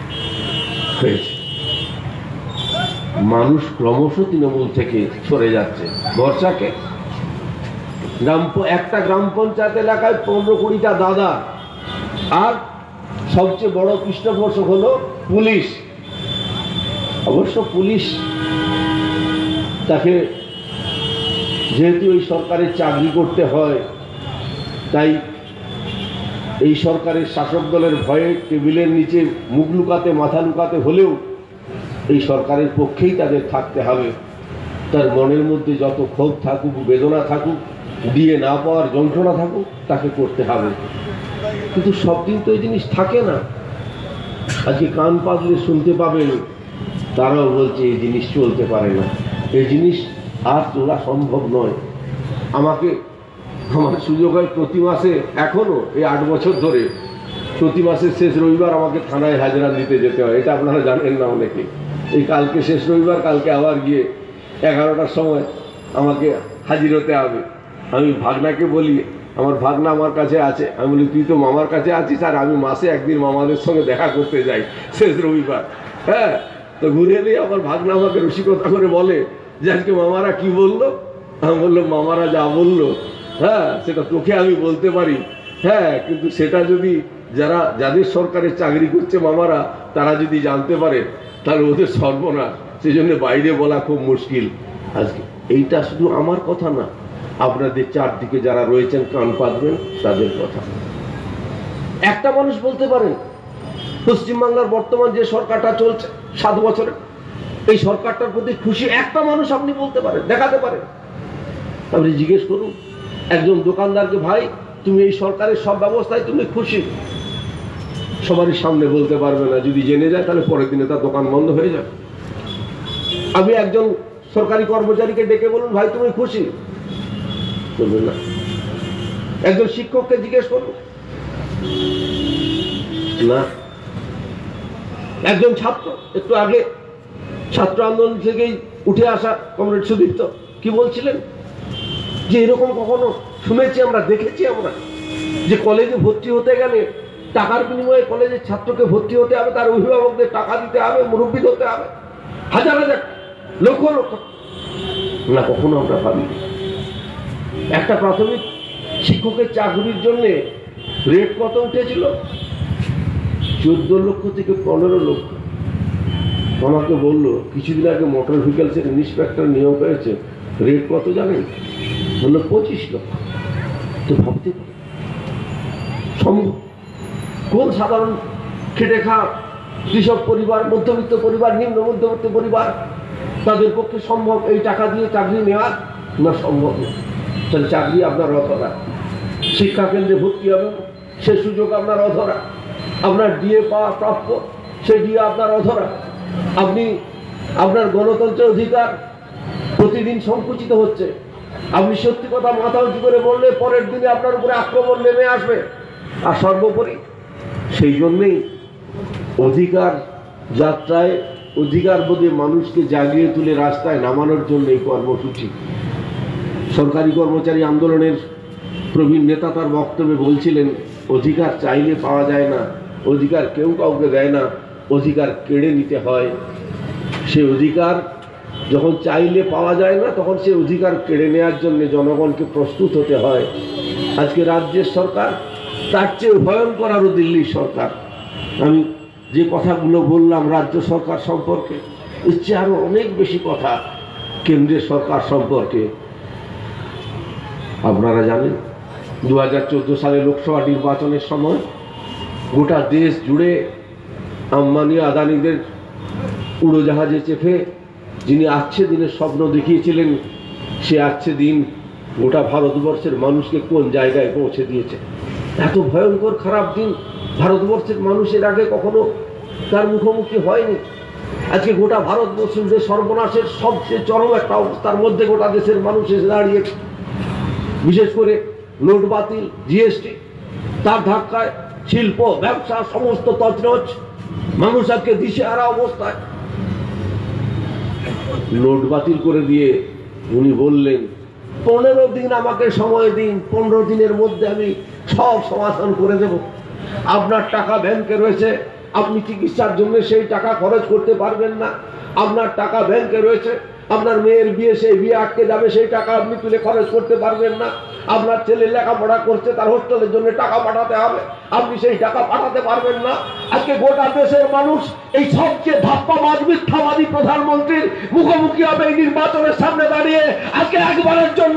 মানুষ ক্রমশ তৃণমূল থেকে সরে যাচ্ছে। ভরসাকে একটা গ্রাম পঞ্চায়েত এলাকায় 15-20টা দাদা, আর সবচেয়ে বড় পৃষ্ঠপোষক হলো পুলিশ। অবশ্য পুলিশ তাকে যেহেতু এই সরকারের চাকরি করতে হয়, তাই এই সরকারের শাসক দলের ভয়ে টেবিলের নিচে মুখ লুকাতে মাথা লুকাতে হলেও এই সরকারের পক্ষেই তাদের থাকতে হবে। তার মনের মধ্যে যত ক্ষোভ থাকুক, বেদনা থাকুক, দিয়ে না পাওয়ার যন্ত্রণা থাকুক, তাকে করতে হবে। কিন্তু সব দিন তো এই জিনিস থাকে না। আজকে কান পাতলে শুনতে পাবেন তারাও বলছে এই জিনিস চলতে পারে না, এই জিনিস আর চলা সম্ভব নয়। আমার সুযোগ হয় প্রতি মাসে, এখনো এই 8 বছর ধরে প্রতি মাসের শেষ রবিবার আমাকে থানায় হাজরা দিতে যেতে হয়। এটা আপনারা জানেন না অনেকে। এই কালকে শেষ রবিবার, কালকে আবার গিয়ে 11টার সময় আমাকে হাজির হতে হবে। আমি ভাগনাকে বলি, আমার ভাগনা আমার কাছে আছে, আমি বলি তুই তো মামার কাছে আছিস, আর আমি মাসে একদিন মামাদের সঙ্গে দেখা করতে যাই শেষ রবিবার। হ্যাঁ, তো ঘুরে এলে আমার ভাগনা আমাকে রসিকতা করে বলে যে আজকে মামারা কি বললো। আমি বললাম মামারা যা বললো, হ্যাঁ সেটা তোকে আমি বলতে পারি, হ্যাঁ কিন্তু সেটা যদি যাদের সরকারের চাকরি করছে মামারা, তারা যদি জানতে পারে তাহলে ওদের সর্বনাশ। সেই জন্য বাইরে বলা খুব মুশকিল। আজকে এইটা শুধু আমার কথা না, আপনাদের চারদিকে যারা রয়েছেন কান পাতবেন তাদের কথা। একটা মানুষ বলতে পারেন পশ্চিমবাংলার বর্তমান যে সরকারটা চলছে 7 বছরে, এই সরকারটার প্রতি খুশি একটা মানুষ আপনি বলতে পারেন, দেখাতে পারেন। আপনি জিজ্ঞেস করুন একজন দোকানদারকে, ভাই তুমি এই সরকারের সব ব্যবস্থায় তুমি খুশি? সবারই সামনে বলতে পারবে না, যদি জেনে যায় তাহলে পরের দিনে তার দোকান বন্ধ হয়ে যাবে। আমি একজন সরকারি কর্মচারীকে ডেকে বলুন ভাই তুমি খুশি? বলবেন না। একজন শিক্ষককে জিজ্ঞেস করুন না। একজন ছাত্র, একটু আগে ছাত্র আন্দোলন থেকেই উঠে আসা কমরেড সুদীপ্ত কি বলছিলেন যে এরকম কখনো শুনেছি আমরা, দেখেছি আমরা যে কলেজে ভর্তি হতে গেলে টাকার বিনিময়ে কলেজের ছাত্রকে ভর্তি হতে হবে, তার অভিভাবকদের টাকা দিতে হবে, মুরব্বী হতে হবে, হাজার হাজার লক্ষ লক্ষ না, কখনো আমরা ভাবিনি। একটা প্রাথমিক শিক্ষকের চাকরির জন্য রেট কত উঠেছিল? 14 লক্ষ থেকে 15 লক্ষ। আমাকে বললো কিছুদিন আগে মোটর ভেহিকলসের ইন্সপেক্টর নিয়োগ হয়েছে, রেট কত জানেন? বললো 25 লক্ষ। তো ভাবতে সম্ভব? কোন সাধারণ খেটে খাওয়া কৃষক পরিবার, মধ্যবিত্ত পরিবার, নিম্ন মধ্যবিত্ত পরিবার, তাদের পক্ষে সম্ভব এই টাকা দিয়ে চাকরি নেওয়া? না, সম্ভব না। তাহলে চাকরি আপনার অধরা, শিক্ষা কেন্দ্রে ভর্তি হবেন সে সুযোগ আপনার অধরা, আপনার ডিএ পাওয়া প্রাপ্য সে ডিএ আপনার অধরা, আপনি আপনার গণতন্ত্রের অধিকার প্রতিদিন সংকুচিত হচ্ছে। আপনি সত্যি কথা মাথা উঁচু করে বললে পরের দিনে আপনার উপরে আক্রমণ নেমে আসবে। আর সর্বোপরি সেই জন্যেই অধিকার যাত্রায় অধিকার বোধে মানুষকে জাগিয়ে তুলে রাস্তায় নামানোর জন্য এই কর্মসূচি। সরকারি কর্মচারী আন্দোলনের প্রবীণ নেতা তার বক্তব্যে বলছিলেন অধিকার চাইলে পাওয়া যায় না, অধিকার কেউ কাউকে দেয় না, অধিকার কেড়ে নিতে হয়। সে অধিকার যখন চাইলে পাওয়া যায় না তখন সে অধিকার কেড়ে নেওয়ার জন্য জনগণকে প্রস্তুত হতে হয়। আজকে রাজ্যের সরকার, তার চেয়ে ভয়ঙ্কর আরো দিল্লির সরকার। আমি যে কথাগুলো বললাম রাজ্য সরকার সম্পর্কে, এর চেয়ে আরো অনেক বেশি কথা কেন্দ্রের সরকার সম্পর্কে। আপনারা জানেন 2014 সালে লোকসভা নির্বাচনের সময় গোটা দেশ জুড়ে আম্বানি আদানিদের উড়োজাহাজে চেপে যিনি আচ্ছে দিনের স্বপ্ন দেখিয়েছিলেন, সে আচ্ছে দিন গোটা ভারতবর্ষের মানুষকে কোন জায়গায় পৌঁছে দিয়েছে। এত ভয়ঙ্কর খারাপ দিন ভারতবর্ষের মানুষের আগে কখনো তার মুখোমুখি হয়নি। আজকে গোটা ভারতবর্ষের সর্বনাশের সবচেয়ে চরম একটা অবস্থার মধ্যে গোটা দেশের মানুষ এসে দাঁড়িয়েছে। বিশেষ করে নোট বাতিল, জিএসটি, তার ধাক্কায় শিল্প ব্যবসা সমস্ত তছনছ, মানুষ আজকে দিশেহারা অবস্থায়। নোট বাতিল করে দিয়ে উনি বললেন 15 দিন আমাকে সময় দিন, 15 দিনের মধ্যে আমি সব সমাধান করে দেব। আপনার টাকা ব্যাংকে রয়েছে, আপনি চিকিৎসার জন্য সেই টাকা খরচ করতে পারবেন না। আপনার টাকা ব্যাংকে রয়েছে, আপনার মেয়ের বিয়ে, সেই বিয়ে আটকে যাবে, সেই টাকা আপনি তুলে খরচ করতে পারবেন না। আপনার ছেলে লেখাপড়া করছে, তার হোস্টেলের জন্য টাকা পাঠাতে হবে, আপনি সেই টাকা পাঠাতে পারবেন না। আজকে গোটা দেশের মানুষ এই সবচেয়ে ধাপ্পাবাজ মিথ্যাবাদী প্রধানমন্ত্রীর মুখোমুখি হবে এই নির্বাচনের সামনে দাঁড়িয়ে। আজকে একবারের জন্য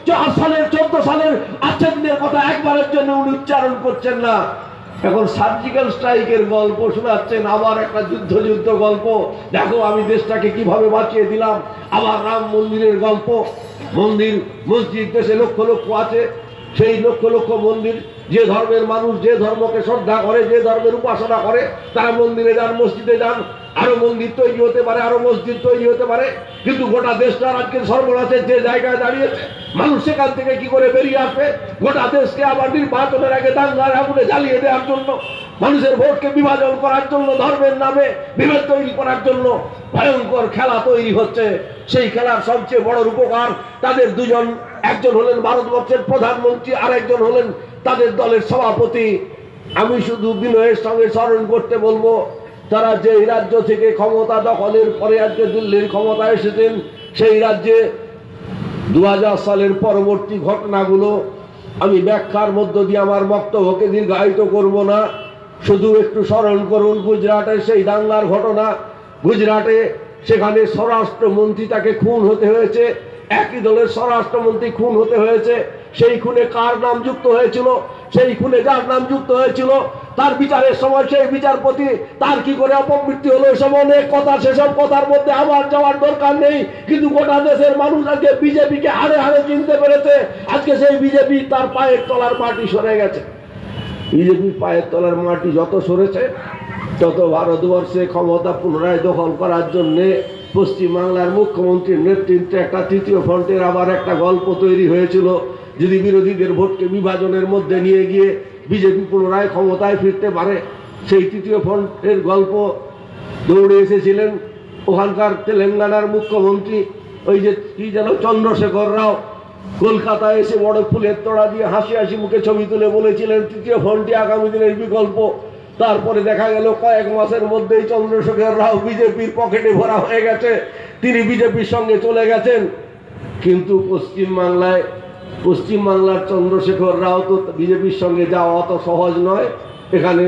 14 সালের আজকে দিনের কথা একবারের জন্য উনি উচ্চারণ করছেন না। এখন সার্জিক্যাল স্ট্রাইকের গল্প শোনাচ্ছেন, আবার একটা যুদ্ধ গল্প। দেখো আমি দেশটাকে কিভাবে বাঁচিয়ে দিলাম। আবার রাম মন্দিরের গল্প। মন্দির মসজিদ দেশে লক্ষ লক্ষ আছে, সেই লক্ষ লক্ষ মন্দির, যে ধর্মের মানুষ যে ধর্মকে শ্রদ্ধা করে, যে ধর্মের উপাসনা করে, তারা মন্দিরে যান, মসজিদে যান। আরো মন্দির তৈরি হতে পারে, আরো মসজিদ তৈরি হতে পারে, কিন্তু গোটা দেশটার আজকে সর্বনাশের যে জায়গায় দাঁড়িয়েছে, মানুষ সেখান থেকে কি করে বেরিয়ে আসবে? গোটা দেশকে আবার নির্বাচনের আগে দাঙ্গার আগুনে জ্বালিয়ে দেওয়ার জন্য, মানুষের ভোটকে বিভাজন করার জন্য, ধর্মের নামে বিভেদ তৈরি করার জন্য ভয়ঙ্কর খেলা তৈরি হচ্ছে। সেই খেলার সবচেয়ে বড় রূপকার তাদের দুজন, একজন হলেন ভারতবর্ষের প্রধানমন্ত্রী, আর একজন হলেন তাদের দলের সভাপতি। আমি শুধু বিনয়ের সঙ্গে স্মরণ করতে বলবো, তারা যে রাজ্য থেকে ক্ষমতা দখলের পরে আজকে দিল্লির ক্ষমতা এসেছেন, সেই রাজ্যে 2000 সালের পরবর্তী ঘটনাগুলো আমি ব্যাখ্যার মধ্য দিয়ে আমার বক্তব্যকে দীর্ঘায়িত করব না, শুধু একটু স্মরণ করুন গুজরাটের সেই দাঙ্গার ঘটনা। গুজরাটে সেখানে স্বরাষ্ট্রমন্ত্রী তাকে খুন হতে হয়েছে, একই দলের স্বরাষ্ট্রমন্ত্রী খুন হতে হয়েছে। সেই খুনে কার নাম যুক্ত হয়েছিল? সেই খুনে যার নাম যুক্ত হয়েছিল, তার বিচারের সময় সেই বিচারপতি তার কি করে অপমৃত্যু হলো, এসব অনেক কথা, সেসব কথার মধ্যে আবার যাওয়ার দরকার নেই। কিন্তু গোটা দেশের মানুষ আজকে বিজেপিকে হাড়ে হাড়ে চিনতে পেরেছে। আজকে সেই বিজেপি তার পায়ের তলার মাটি সরে গেছে। বিজেপির পায়ের তলার মাটি যত সরেছে, তত ভারতবর্ষে ক্ষমতা পুনরায় দখল করার জন্য পশ্চিমবাংলার মুখ্যমন্ত্রীর নেতৃত্বে একটা তৃতীয় ফ্রন্টের আবার একটা গল্প তৈরি হয়েছিল। যদি বিরোধীদের ভোটকে বিভাজনের মধ্যে নিয়ে গিয়ে বিজেপি পুনরায় ক্ষমতায় ফিরতে পারে, সেই তৃতীয় ফ্রন্টের গল্প দৌড়ে এসেছিলেন ওখানকার তেলেঙ্গানার মুখ্যমন্ত্রী, ওই যে কি যেন চন্দ্রশেখর রাও। কলকাতায় এসে বড় ফুলের তোড়া দিয়ে হাসি হাসি মুখে ছবি তুলে বলেছিলেন তৃতীয় ফ্রন্টই আগামী দিনের বিকল্প। তারপরে দেখা গেল কয়েক মাসের মধ্যেই চন্দ্রশেখর রাও বিজেপির পকেটে ভরা হয়ে গেছে, তিনি বিজেপির সঙ্গে চলে গেছেন। কিন্তু পশ্চিমবাংলার চন্দ্রশেখর রাও তো বিজেপির সঙ্গে যাওয়া অত সহজ নয়। এখানে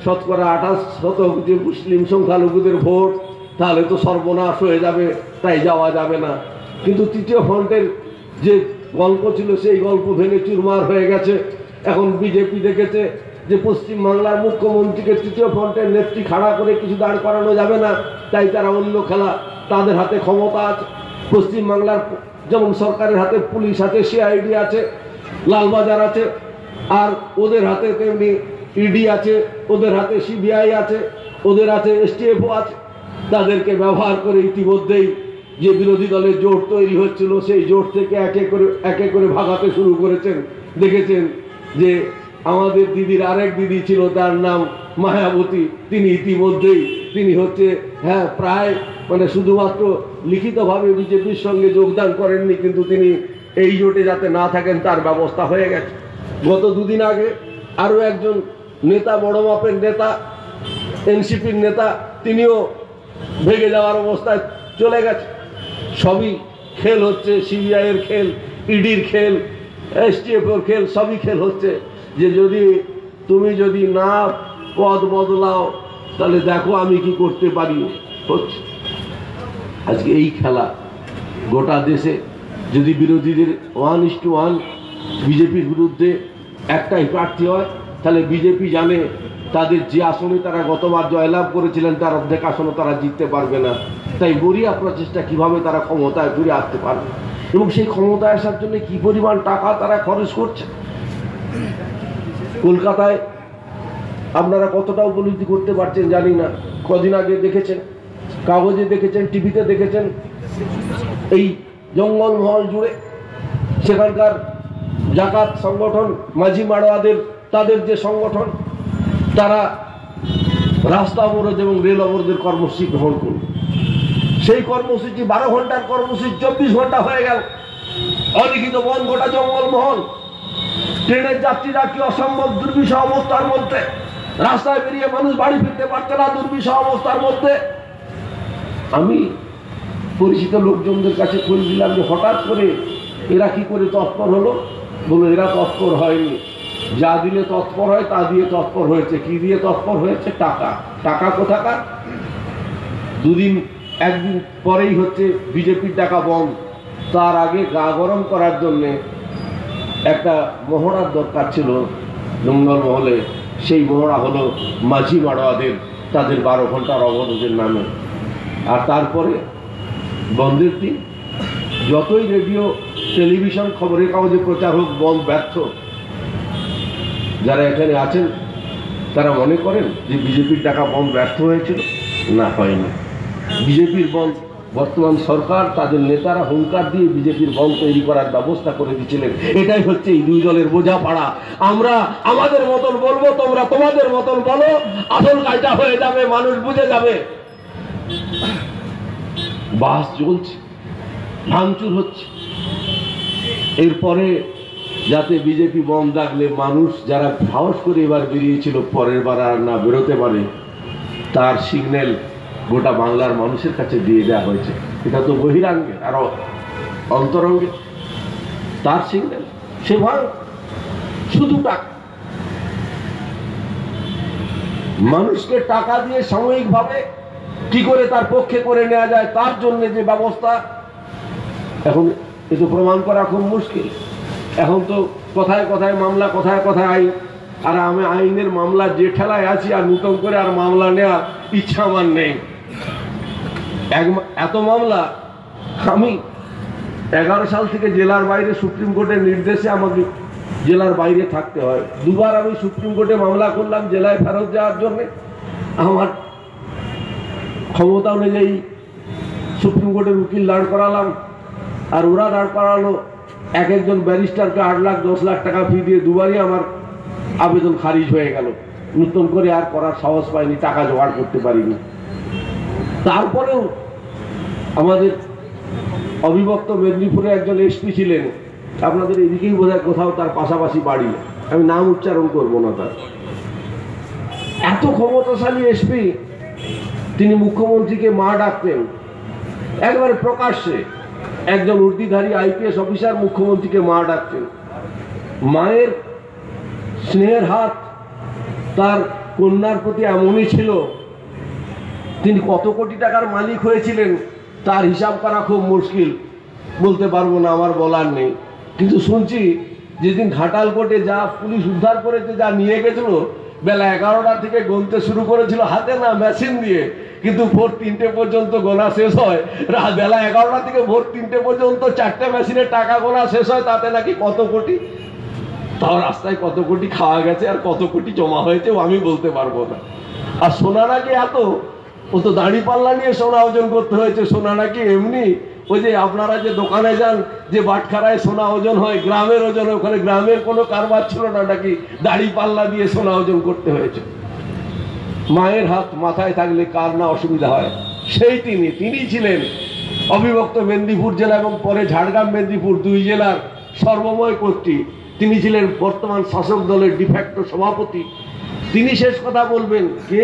28% যে মুসলিম সংখ্যালঘুদের ভোট, তাহলে তো সর্বনাশ হয়ে যাবে, তাই যাওয়া যাবে না। কিন্তু তৃতীয় ফ্রন্টের যে গল্প ছিল, সেই গল্প ভেঙে চুরমার হয়ে গেছে। এখন বিজেপি দেখেছে যে পশ্চিমবাংলার মুখ্যমন্ত্রীকে তৃতীয় ফ্রন্টের নেত্রী খাড়া করে কিছু দাঁড় করানো যাবে না, তাই তারা অন্য খেলা, তাদের হাতে ক্ষমতা আছে। পশ্চিমবাংলার যেমন সরকারের হাতে পুলিশ আছে, সিআইডি আছে, লালবাজার আছে, আর ওদের হাতে তেমনি ইডি আছে, ওদের হাতে সিবিআই আছে, ওদের হাতে এসটিএফও আছে। তাদেরকে ব্যবহার করে ইতিমধ্যেই যে বিরোধী দলের জোট তৈরি হচ্ছিল, সেই জোট থেকে একে করে ভাগাতে শুরু করেছেন। দেখেছেন যে আমাদের দিদির আরেক দিদি ছিল, তার নাম মায়াবতী, তিনি ইতিমধ্যেই তিনি হচ্ছে প্রায় শুধুমাত্র লিখিতভাবে বিজেপির সঙ্গে যোগদান করেননি, কিন্তু তিনি এই জোটে যাতে না থাকেন তার ব্যবস্থা হয়ে গেছে। গত দুদিন আগে আরো একজন নেতা, বড় মাপের নেতা, এনসিপির নেতা, তিনিও ভেঙে যাওয়ার অবস্থায় চলে গেছে। সবই খেল হচ্ছে, সিবিআই এর খেল, ইডির খেল, এসটিএফের খেল, সবই খেল হচ্ছে যে তুমি যদি না পদ বদলাও তাহলে দেখো আমি কি করতে পারি। হচ্ছে আজকে এই খেলা গোটা দেশে। যদি বিরোধীদের 1:1 বিজেপির বিরুদ্ধে একটাই প্রার্থী হয়, তাহলে বিজেপি জানে তাদের যে আসনে তারা গতবার জয়লাভ করেছিলেন তার অর্ধেক আসনে তারা জিততে পারবে না। তাই মরিয়া প্রচেষ্টা কিভাবে তারা ক্ষমতায় ফিরে আসতে পারবে, এবং সেই ক্ষমতায় আসার জন্য কি পরিমাণ টাকা তারা খরচ করছে। কলকাতায় আপনারা কতটা উপলব্ধি করতে পারছেন জানি না। কদিন আগে দেখেছেন, কাগজে দেখেছেন, টিভিতে দেখেছেন, এই জঙ্গলমহল জুড়ে সেখানকার জাকাত সংগঠন, মাঝি মাড়োয়াদের তাদের যে সংগঠন, তারা রাস্তা অবরোধ এবং রেল অবরোধের কর্মসূচি গ্রহণ করল। সেই কর্মসূচি 12 ঘন্টার কর্মসূচি 24 ঘন্টা হয়ে গেল। অলিখিত বন গোটা জঙ্গলমহল। ট্রেনের যাত্রীরা কি অসম্ভব দুর্বিষহ অবস্থার মধ্যে, রাস্তায় বেরিয়ে মানুষ বাড়ি ফিরতে পারছে না দুর্বিষহ অবস্থার মধ্যে। আমি পরিচিত লোকজনদের কাছে খোঁজ দিলাম যে হঠাৎ করে এরা কি করে তৎপর হলো। বলে এরা তৎপর হয়নি, যা দিলে তৎপর হয় তা দিয়ে তৎপর হয়েছে। কি দিয়ে তৎপর হয়েছে? টাকা। টাকা কোথাকার? একদিন পরেই হচ্ছে বিজেপির টাকা বন্ধ। তার আগে গা গরম করার জন্যে একটা মহড়ার দরকার ছিল জঙ্গলমহলে। সেই মহড়া হলো মাঝি মাড়োয়াদের, তাদের 12 ঘন্টার অবরোধের নামে। আর তারপরে বন্ধের দিন যতই রেডিও টেলিভিশন খবরের কাগজে প্রচার হোক, বন্ধ ব্যর্থ। যারা এখানে আছেন তারা মনে করেন যে বিজেপির টাকা বন্ধ ব্যর্থ হয়েছিল? না, হয়নি। বিজেপির বন্ধ বর্তমান সরকার তাদের নেতারা হুঙ্কার দিয়ে বিজেপির বন্ধ তৈরি করার ব্যবস্থা করে দিয়েছিলেন। এটাই হচ্ছে এই দুই দলের বোঝাপড়া। আমরা আমাদের মতন বলবো, তোমরা তোমাদের মতন বলো, আসল কাজটা হয়ে যাবে, মানুষ বুঝে যাবে। বাস চলছে, ভাঙচুর হচ্ছে। এরপরে যাতে বিজেপি বন্ধ রাখলে মানুষ যারা সাহস করে এবার বেরিয়েছিল পরের বার আর না বেরোতে পারে, তার সিগন্যাল গোটা বাংলার মানুষের কাছে দিয়ে দেওয়া হয়েছে। এটা তো বহিরাঙ্গে আরো অন্তরঙ্গে তার সিগন্যাল। সে ভয় শুধু টাকা, মানুষকে টাকা দিয়ে সাময়িকভাবে কি করে তার পক্ষে করে নেওয়া যায় তার জন্য যে ব্যবস্থা, এখন এ তো প্রমাণ করা খুব মুশকিল। এখন তো কথায় কথায় মামলা, কথায় কথায় আইন। আর আমি আইনের মামলা যে ঠেলায় আছি, আর নতুন করে আর মামলা নেওয়ার ইচ্ছা আমার নেই। এত মামলা। আমি 11 সাল থেকে জেলার বাইরে, সুপ্রিম কোর্টের নির্দেশে আমাকে জেলার বাইরে থাকতে হয়। 2 বার আমি সুপ্রিম কোর্টে মামলা করলাম জেলায় ফেরত যাওয়ার জন্য। আমার ক্ষমতা অনুযায়ী সুপ্রিম কোর্টের উকিল দাঁড় করালাম, আর ওরা দাঁড় করালো একজন ব্যারিস্টারকে 8 লাখ 10 লাখ টাকা ফি দিয়ে। 2 বারই আমার আবেদন খারিজ হয়ে গেল। নতুন করে আর করার সাহস পাইনি, টাকা জোগাড় করতে পারিনি। তারপরেও আমাদের অবিভক্ত মেদিনীপুরে একজন এসপি ছিলেন, আপনাদের এদিকেই বোধহয় কোথাও, তার পাশাপাশি বাড়ি, আমি নাম উচ্চারণ করবো না তার। এত ক্ষমতাশালী এসপি, তিনি মুখ্যমন্ত্রীকে মা ডাকতেন একবারে প্রকাশ্যে। একজন উর্দিধারী আইপিএস অফিসার মুখ্যমন্ত্রীকে মা ডাকতেন। মায়ের স্নেহের হাত তার কন্যার প্রতি এমনই ছিল। তিনি কত কোটি টাকার মালিক হয়েছিলেন তার হিসাব করা খুব মুশকিল, বলতে পারবো না, আমার বলার নেই। কিন্তু শুনছি যেদিন ঘাটাল কোর্টে যা পুলিশ উদ্ধার করেছে, যা নিয়ে গেছিল, বেলা 11টা থেকে গুনতে শুরু করেছিল হাতে না মেশিন দিয়ে, কিন্তু ভোর 3টে পর্যন্ত গোনা শেষ হয়। বেলা 11টা থেকে ভোর 3টে পর্যন্ত 4টে মেশিনে টাকা গোনা শেষ হয়। তাতে নাকি কত কোটি, তাও রাস্তায় কত কোটি খাওয়া গেছে আর কত কোটি জমা হয়েছে আমি বলতে পারবো না। আর সোনা নাকি এত, ও তো দাড়ি পাল্লা নিয়ে সোনা ওজন করতে হয়েছে। সোনা নাকি এমনি ওই যে আপনারা যে দোকানে যান, যে বাটখারায় সোনা ওজন হয়, গ্রামের ওজন, ওখানে গ্রামের কোনো কারবার ছিল না, নাকি দাড়ি পাল্লা দিয়ে সোনা ওজন করতে হয়েছে। মায়ের হাত মাথায় থাকলে কার না অসুবিধা হয়। সেই তিনি ছিলেন অবিভক্ত মেদিনীপুর জেলা এবং পরে ঝাড়গ্রাম মেদিনীপুর 2 জেলার সর্বময় কর্তৃ। তিনি ছিলেন বর্তমান শাসক দলের ডিফ্যাক্টো সভাপতি। তিনি শেষ কথা বলবেন, কে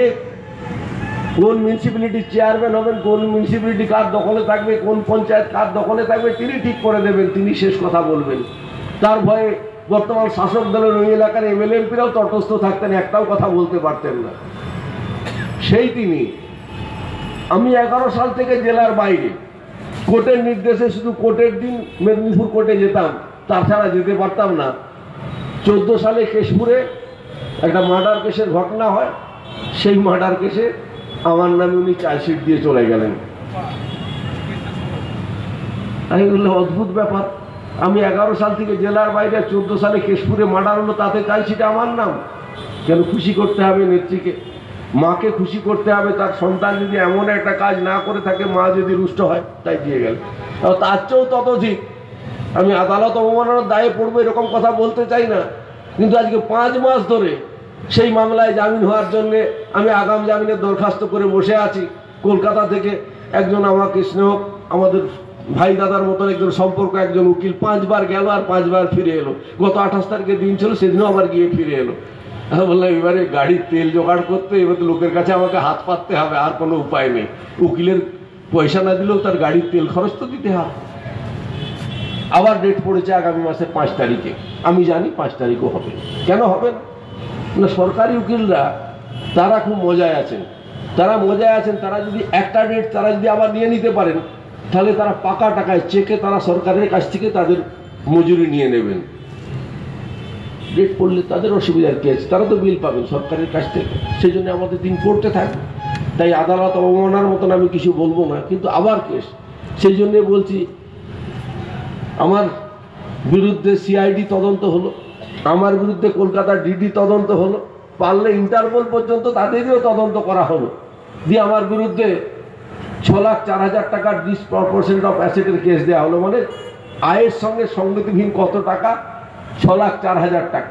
কোন মিউনিসিপ্যালিটির চেয়ারম্যান হবেন, কোন মিউনিসিপ্যালিটি কার দখলে থাকবে, কোন পঞ্চায়েত কার দখলে থাকবে, তিনি ঠিক করে দেবেন। তিনি শেষ কথা বলবেন। তার ভয়ে বর্তমান শাসক দলের ওই এলাকার এমএলএ এমপিরাও তটস্থ থাকতেন, একটাও কথা বলতে পারতেন না। সেই তিনি। আমি 11 সাল থেকে জেলার বাইরে, কোর্টের নির্দেশে শুধু কোর্টের দিন মেদিনীপুর কোর্টে যেতাম, তাছাড়া যেতে পারতাম না। 14 সালে কেশপুরে একটা মার্ডার কেসের ঘটনা হয়। সেই মার্ডার কেসে আমার নামে উনি চার্জশিট দিয়ে চলে গেলেন। আমি বললাম অদ্ভুত ব্যাপার, আমি 11 সাল থেকে জেলার বাইরে, 14 সালে কেশপুরে মার্ডার হলো, তাতে চার্জশিটে আমার নাম কেন? খুশি করতে হবে নেত্রীকে, মাকে খুশি করতে হবে। তার সন্তান যদি এমন একটা কাজ না করে থাকে, মা যদি রুষ্ট হয়, তাই দিয়ে গেল। তার চেয়েও ততোধিক, আমি আদালত অবমাননার দায়ে পড়বো এরকম কথা বলতে চাই না, কিন্তু আজকে 5 মাস ধরে সেই মামলায় জামিন হওয়ার জন্য আমি আগাম জামিনের দরখাস্ত করে বসে আছি। কলকাতা থেকে একজন আমাকে স্নেহ, আমাদের ভাই দাদার মতন একজন সম্পর্ক, একজন উকিল 5 বার গেল আর 5 বার ফিরে এলো। গত 28 তারিখের দিন ছিল, সেদিনও আবার গিয়ে ফিরে এলো। বললাম এবারে গাড়ির তেল জোগাড় করতে এবার তো লোকের কাছে আমাকে হাত পাততে হবে, আর কোনো উপায় নেই। উকিলের পয়সা না দিলেও তার গাড়ির তেল খরচ তো দিতে হবে। আবার ডেট পড়েছে আগামী মাসের 5 তারিখে। আমি জানি 5 তারিখও হবে। কেন হবে না? সরকারি উকিলরা তারা খুব মজায় আছেন। তারা যদি একটা ডেট তারা যদি আবার নিয়ে নিতে পারেন, তাহলে তারা পাকা টাকায় চেকে তারা সরকারের কাছ থেকে তাদের মজুরি নিয়ে নেবেন। ডেট পড়লে তাদের অসুবিধার কি আছে? তারা তো বিল পাবেন সরকারের কাছ থেকে। সেই জন্য আমাদের দিন পড়তে থাকবে। তাই আদালত অবমাননার মতন আমি কিছু বলবো না, কিন্তু আবার কেস। সেই জন্য বলছি, আমার বিরুদ্ধে সিআইডি তদন্ত হলো, আমার বিরুদ্ধে কলকাতা ডিডি তদন্ত হলো, পারলে ইন্টারপোল পর্যন্ত তাদেরও তদন্ত করা হলো। দিয়ে আমার বিরুদ্ধে 6,04,000 টাকার ডিসপ্রপোর্শনেট অফ অ্যাসেটের কেস দেওয়া হলো। মানে আয়ের সঙ্গে সংগতিহীন কত টাকা? 6,04,000 টাকা।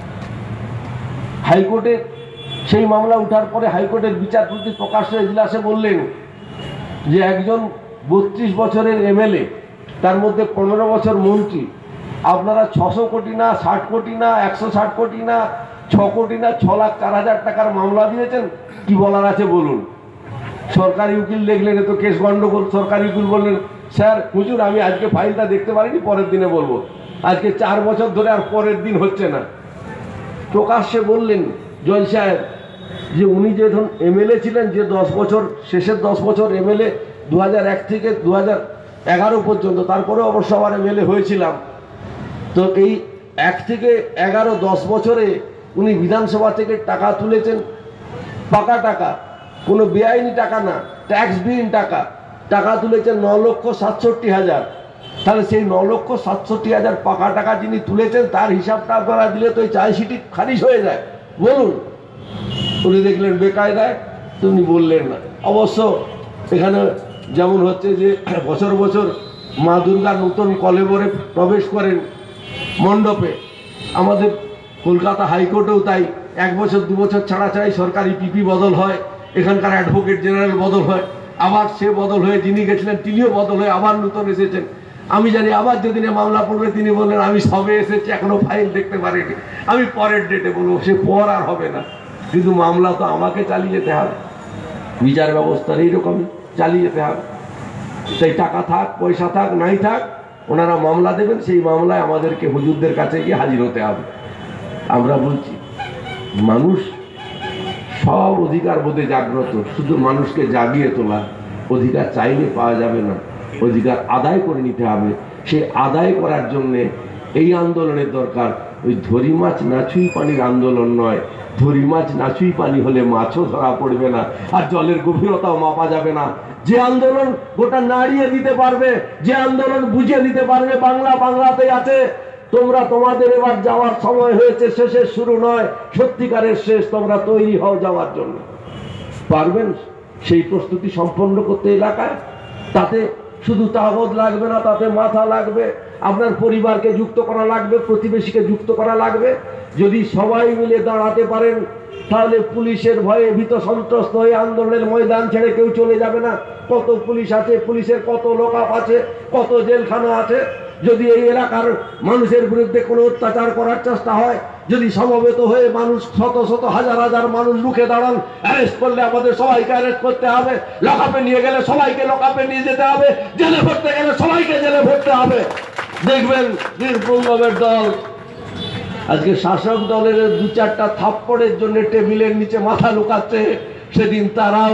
হাইকোর্টে সেই মামলা উঠার পরে হাইকোর্টের বিচারপতি প্রকাশ্য এজলাসে বললেন যে একজন 32 বছরের এমএলএ, তার মধ্যে 15 বছর মন্ত্রী, আপনারা 600 কোটি না, 60 কোটি না, 160 কোটি না, 6 কোটি না, 6,04,000 টাকার মামলা দিয়েছেন। কি বলার আছে বলুন? সরকারি উকিল দেখলেন তো কেস গন্ডগোল। সরকারি উকিল বললেন, স্যার হুজুর আমি আজকে ফাইলটা দেখতে পারিনি, পরের দিনে বলবো। আজকে 4 বছর ধরে আর পরের দিন হচ্ছে না। প্রকাশ্যে বললেন জজ সাহেব যে উনি যে ধরুন এমএলএ ছিলেন, যে 10 বছর, শেষের 10 বছর এমএলএ, 2001 থেকে 2011 পর্যন্ত, তারপরে অবশ্য আবার এমএলএ হয়েছিলাম। তো এই 1 থেকে 11, 10 বছরে উনি বিধানসভা থেকে টাকা তুলেছেন, পাকা টাকা, কোনো বেআইনি টাকা না, ট্যাক্সবিহীন টাকা। টাকা তুলেছেন 9,67,000। তাহলে সেই 9,67,000 পাকা টাকা যিনি তুলেছেন তার হিসাবটা আপনারা দিলে তো এই চার্জশিটই খারিজ হয়ে যায়। বলুন, উনি দেখলেন বেকায়দায়, তো উনি বললেন না। অবশ্য এখানে যেমন হচ্ছে যে বছর বছর মা দুর্গার নতুন কলেবরে প্রবেশ করেন মণ্ডপে, আমাদের কলকাতা হাইকোর্টেও তাই 1 বছর 2 বছর ছাড়া ছাড়াই সরকারি পিপি বদল হয়, এখানকার অ্যাডভোকেট জেনারেল বদল হয়, আবার সে বদল হয়ে যিনি গেছিলেন তিনিও বদল হয়ে আবার নতুন এসেছেন। আমি জানি আবার যেদিনে মামলা পড়বে তিনি বললেন আমি সবে এসেছি, এখনো ফাইল দেখতে পারিনি, আমি পরের ডেটে বলবো। সে পর আর হবে না, কিন্তু মামলা তো আমাকে চালিয়ে যেতে হবে। বিচার ব্যবস্থার এইরকমই চালিয়ে যেতে হবে। তাই টাকা থাক, পয়সা থাক, নাই থাক, ওনারা মামলা দেবেন, সেই মামলায় আমাদেরকে হুজুরদের কাছে গিয়ে হাজির হতে হবে। আমরা বলছি মানুষ সব অধিকার বোধে জাগ্রত, শুধু মানুষকে জাগিয়ে তোলা। অধিকার চাইলে পাওয়া যাবে না, অধিকার আদায় করে নিতে হবে। সেই আদায় করার জন্যে এই আন্দোলনের দরকার। ওই ধরি মাছ নাছুই পানির আন্দোলন নয়। ধরি মাছ নাছুই পানি হলে মাছও ধরা পড়বে না, আর জলের গভীরতাও মাপা যাবে না। যে আন্দোলন গোটা নাড়িয়ে দিতে পারবে, যে আন্দোলন বুঝে দিতে পারবে বাংলা বাংলাতেই আছে, তোমরা তোমাদের এবার যাওয়ার সময় হয়েছে, শেষের শুরু নয়, সত্যিকারের শেষ। তোমরা তৈরি হও যাওয়ার জন্য। পারবেন সেই প্রস্তুতি সম্পন্ন করতে এলাকায়? তাতে শুধু তাগদ লাগবে না, তাতে মাথা লাগবে, আপনার পরিবারকে যুক্ত করা লাগবে, প্রতিবেশীকে যুক্ত করা লাগবে। যদি সবাই মিলে দাঁড়াতে পারেন, তাহলে পুলিশের ভয়ে ভীত সন্ত্রস্ত হয়ে আন্দোলনের ময়দান ছেড়ে কেউ চলে যাবে না। কত পুলিশ আছে, পুলিশের কত লোকআপ আছে, কত জেলখানা আছে। যদি এই এলাকার মানুষের বিরুদ্ধে কোনো অত্যাচার করার চেষ্টা হয়, যদি সমবেত হয়ে মানুষ শত শত হাজার হাজার মানুষ রুখে দাঁড়ান, অ্যারেস্ট করলে আমাদের সবাইকে অ্যারেস্ট করতে হবে, লকআপে নিয়ে গেলে সবাইকে লকআপে নিয়ে যেতে হবে, জেলে ভরতে গেলে সবাইকে জেলে ভরতে হবে। দেখবেন বীরপুঙ্গমের দল আজকে শাসক দলের 2-4টা থাপ্পড়ের জন্য টেবিলের নিচে মাথা লুকাচ্ছে, সেদিন তারাও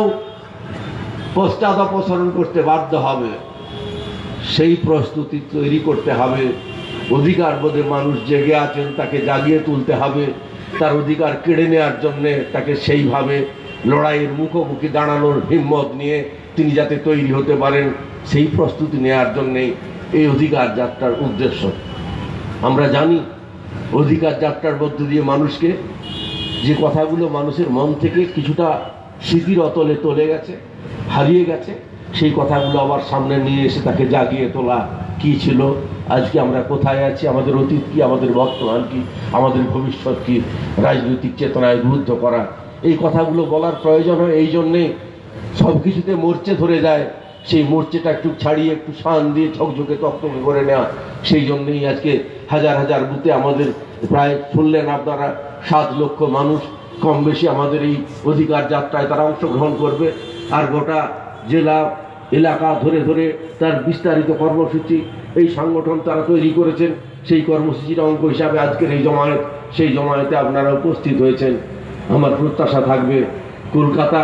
পশ্চাদপসরণ করতে বাধ্য হবে। সেই প্রস্তুতি তৈরি করতে হবে। অধিকার বোধে মানুষ জেগে আছেন, তাকে জাগিয়ে তুলতে হবে। তার অধিকার কেড়ে নেওয়ার জন্যে তাকে সেইভাবে লড়াইয়ের মুখোমুখি দাঁড়ানোর হিম্মত নিয়ে তিনি যাতে তৈরি হতে পারেন, সেই প্রস্তুতি নেওয়ার জন্যেই এই অধিকার যাত্রার উদ্দেশ্য। আমরা জানি অধিকার যাত্রার মধ্য দিয়ে মানুষকে যে কথাগুলো মানুষের মন থেকে কিছুটা স্মৃতির অতলে চলে গেছে, হারিয়ে গেছে, সেই কথাগুলো আবার সামনে নিয়ে এসে তাকে জাগিয়ে তোলা। কি ছিল আজকে আমরা কোথায় আছি, আমাদের অতীত কি, আমাদের বর্তমান কি, আমাদের ভবিষ্যৎ কি, রাজনৈতিক চেতনায় বিরুদ্ধ করা, এই কথাগুলো বলার প্রয়োজন হয়। এই জন্যে সব কিছুতে মোর্চে ধরে যায়, সেই মোর্চেটা একটু ছাড়িয়ে একটু শান দিয়ে ঝকঝকে তকতকে করে নেওয়া। সেই জন্যই আজকে হাজার হাজার বুথে আমাদের প্রায় শুনলেন আপনারা 7 লক্ষ মানুষ কম বেশি আমাদের এই অধিকার যাত্রায় তারা অংশগ্রহণ করবে। আর গোটা জেলা এলাকা ধরে ধরে তার বিস্তারিত কর্মসূচি এই সংগঠন তারা তৈরি করেছেন। সেই কর্মসূচির অঙ্গ হিসাবে আজকের এই জমায়েত, সেই জমায়েতে আপনারা উপস্থিত হয়েছেন। আমার প্রত্যাশা থাকবে কলকাতা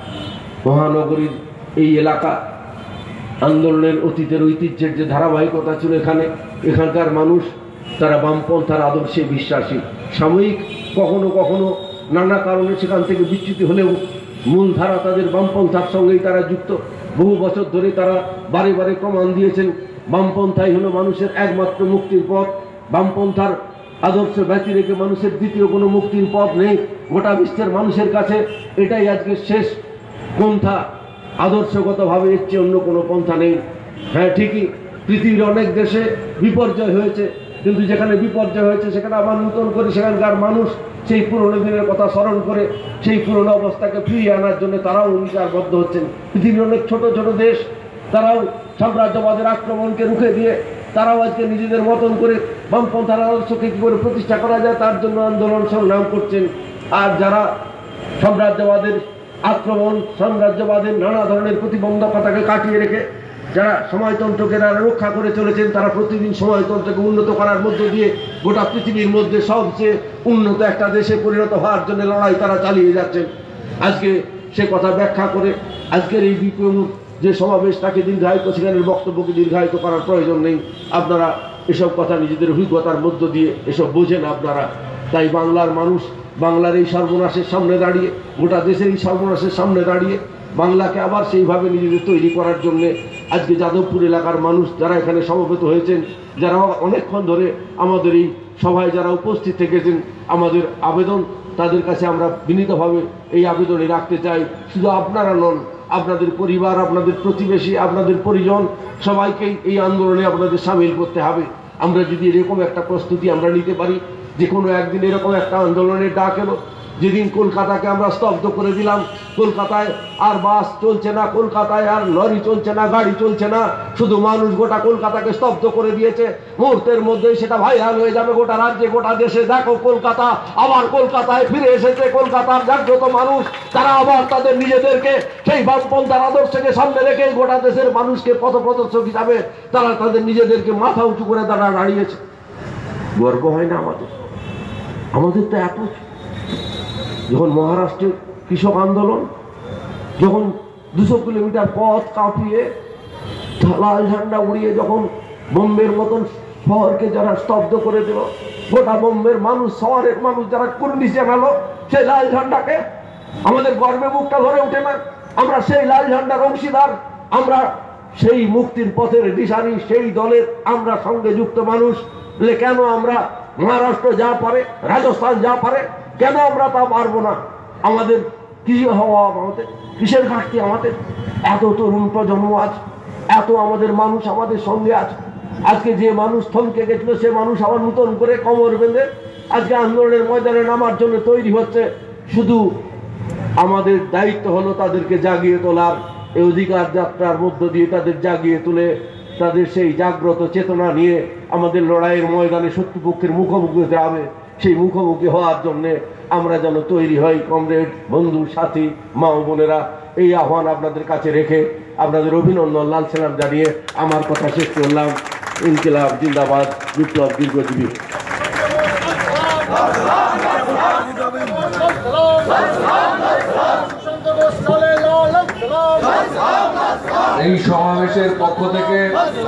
মহানগরীর এই এলাকা আন্দোলনের অতীতের ঐতিহ্যের যে ধারাবাহিকতা ছিল, এখানকার মানুষ তারা বামপন্থার আদর্শে বিশ্বাসী। সাময়িক কখনো কখনো নানা কারণে সেখান থেকে বিচ্যুতি হলেও মূলধারা তাদের বামপন্থার সঙ্গেই তারা যুক্ত। বহু বছর ধরে তারা বারে বারে প্রমাণ দিয়েছেন বামপন্থাই হলো মানুষের একমাত্র মুক্তির পথ। বামপন্থার আদর্শ ব্যতি রেখে মানুষের দ্বিতীয় কোনো মুক্তির পথ নেই। গোটা বিশ্বের মানুষের কাছে এটাই আজকে শেষ পন্থা। আদর্শগতভাবে এর চেয়ে অন্য কোনো পন্থা নেই। হ্যাঁ, ঠিকই পৃথিবীর অনেক দেশে বিপর্যয় হয়েছে, কিন্তু যেখানে বিপর্যয় হয়েছে সেখানে আবার নতুন করে সেখানকার মানুষ সেই পুরনো দিনের কথা স্মরণ করে সেই পুরনো অবস্থাকে ফিরিয়ে আনার জন্য তারাও অঙ্গীকারবদ্ধ হচ্ছেন। পৃথিবীর অনেক ছোট ছোট দেশ তারাও সাম্রাজ্যবাদের আক্রমণকে রুখে দিয়ে তারাও আজকে নিজেদের মতন করে বামপন্থার আদর্শকে কী করে প্রতিষ্ঠা করা যায় তার জন্য আন্দোলন সংগ্রাম করছেন। আর যারা সাম্রাজ্যবাদের আক্রমণ, সাম্রাজ্যবাদের নানা ধরনের প্রতিবন্ধকতাকে কাটিয়ে রেখে যারা সমাজতন্ত্রকে তারা রক্ষা করে চলেছেন, তারা প্রতিদিন সমাজতন্ত্রকে উন্নত করার মধ্য দিয়ে গোটা পৃথিবীর মধ্যে সবচেয়ে উন্নত একটা দেশে পরিণত হওয়ার জন্য লড়াই তারা চালিয়ে যাচ্ছেন। আজকে সে কথা ব্যাখ্যা করে আজকের এই বিপুল যে সমাবেশ তাকে দীর্ঘায়িত, সেখানের বক্তব্যকে দীর্ঘায়িত করার প্রয়োজন নেই। আপনারা এসব কথা নিজেদের অভিজ্ঞতার মধ্য দিয়ে এসব বোঝেন আপনারা। তাই বাংলার মানুষ বাংলার এই সর্বনাশের সামনে দাঁড়িয়ে, গোটা দেশের এই সর্বনাশের সামনে দাঁড়িয়ে বাংলাকে আবার সেইভাবে নিজেদের তৈরি করার জন্যে আজকে যাদবপুর এলাকার মানুষ যারা এখানে সমবেত হয়েছেন, যারা অনেকক্ষণ ধরে আমাদের এই সভায় যারা উপস্থিত থেকেছেন, আমাদের আবেদন তাদের কাছে আমরা বিনীতভাবে এই আবেদনই রাখতে চাই, শুধু আপনারা নন, আপনাদের পরিবার, আপনাদের প্রতিবেশী, আপনাদের পরিজন সবাইকেই এই আন্দোলনে আপনাদের সামিল করতে হবে। আমরা যদি এরকম একটা প্রস্তুতি আমরা নিতে পারি, যে কোনো একদিন এরকম একটা আন্দোলনের ডাক এলো, যেদিন কলকাতাকে আমরা স্তব্ধ করে দিলাম, কলকাতায় আর বাস চলছে না, কলকাতায় আর লরি চলছে না, গাড়ি চলছে না, শুধু মানুষ গোটা কলকাতাকে স্তব্ধ করে দিয়েছে। মুহূর্তের মধ্যেই সেটা ভাইরাল হয়ে যাবে গোটা রাজ্যে, গোটা দেশে। দেখো কলকাতা আবার কলকাতায় ফিরে এসেছে। কলকাতার জাগ্রত মানুষ তারা আবার তাদের নিজেদেরকে সেই বামপন্থার আদর্শকে সামনে রেখে গোটা দেশের মানুষকে পথপ্রদর্শক হিসাবে তারা তাদের নিজেদেরকে মাথা উঁচু করে তারা দাঁড়িয়েছে। গর্ব হয় না আমাদের? আমাদের তো এত, যখন মহারাষ্ট্রের কৃষক আন্দোলন, যখন 200 কিলোমিটার পথ কাঁপিয়ে লাল ঝান্ডা উড়িয়ে যখন বোম্বের মতন শহরকে যারা স্তব্ধ করে দিল, গোটা বোম্বের মানুষ, শহরের মানুষ যারা কুর্নিশ জানালো সেই লাল ঝান্ডাকে, আমাদের গর্বে মুখটা ধরে ওঠে না? আমরা সেই লাল ঝান্ডার অংশীদার, আমরা সেই মুক্তির পথের দিশারি, সেই দলের আমরা সঙ্গে যুক্ত মানুষ। কেন আমরা মহারাষ্ট্র যা পারে, রাজস্থান যা পারে, কেন আমরা তা পারবো না? আমাদের কি হওয়া, আমাদের কিসের ঘাটতি? আমাদের এত তরুণ প্রজন্ম আছে, এত আমাদের মানুষ আমাদের সঙ্গে আছে। আজকে যে মানুষ থমকে গেছিল সে মানুষ আবার নতুন করে কোমর বেঁধে আজকে আন্দোলনের ময়দানে নামার জন্য তৈরি হচ্ছে। শুধু আমাদের দায়িত্ব হলো তাদেরকে জাগিয়ে তোলার, এই অধিকার যাত্রার মধ্য দিয়ে তাদের জাগিয়ে তুলে তাদের সেই জাগ্রত চেতনা নিয়ে আমাদের লড়াইয়ের ময়দানে শত্রুপক্ষের মুখোমুখি হতে হবে। সেই মুখোমুখি হওয়ার জন্যে আমরা যেন তৈরি হই। কমরেড, বন্ধু, সাথী, মা ও বোনেরা, এই আহ্বান আপনাদের কাছে রেখে আপনাদের অভিনন্দন, লাল সালাম জানিয়ে আমার কথা শেষ করলাম। ইনকিলাব জিন্দাবাদ, বিপ্লব দীর্ঘজীবী। এই সমাবেশের পক্ষ থেকে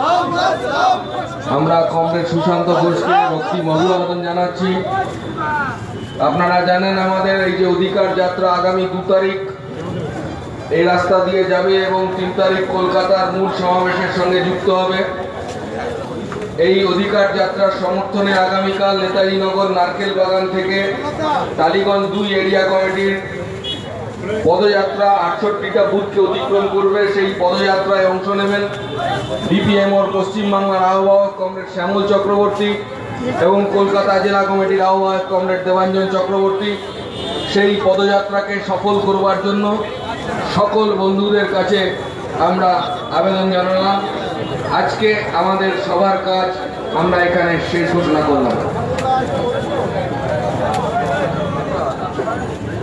আমরা কমরেড সুশান্ত ঘোষকে ভক্তি অভিবাদন জানাচ্ছি। আপনারা জানেন আমাদের এই যে অধিকার যাত্রা আগামী 2 তারিখ এই রাস্তা দিয়ে যাবে এবং 3 তারিখ কলকাতার মূল সমাবেশের সঙ্গে যুক্ত হবে। এই অধিকার যাত্রার সমর্থনে আগামীকাল নেতাজি নগর নারকেল বাগান থেকে টালিগঞ্জ 2 এরিয়া কমিটির পদযাত্রা 68টা বুথকে অতিক্রম করবে। সেই পদযাত্রায় অংশ নেবেন সিপিএম পশ্চিমবাংলার আহ্বায়ক কমরেড শ্যামল চক্রবর্তী এবং কলকাতা জেলা কমিটির আহ্বায়ক কমরেড দেবাঞ্জন চক্রবর্তী। সেই পদযাত্রাকে সফল করবার জন্য সকল বন্ধুদের কাছে আমরা আবেদন জানালাম। আজকে আমাদের সবার কাজ আমরা এখানে শেষ ঘোষণা করলাম।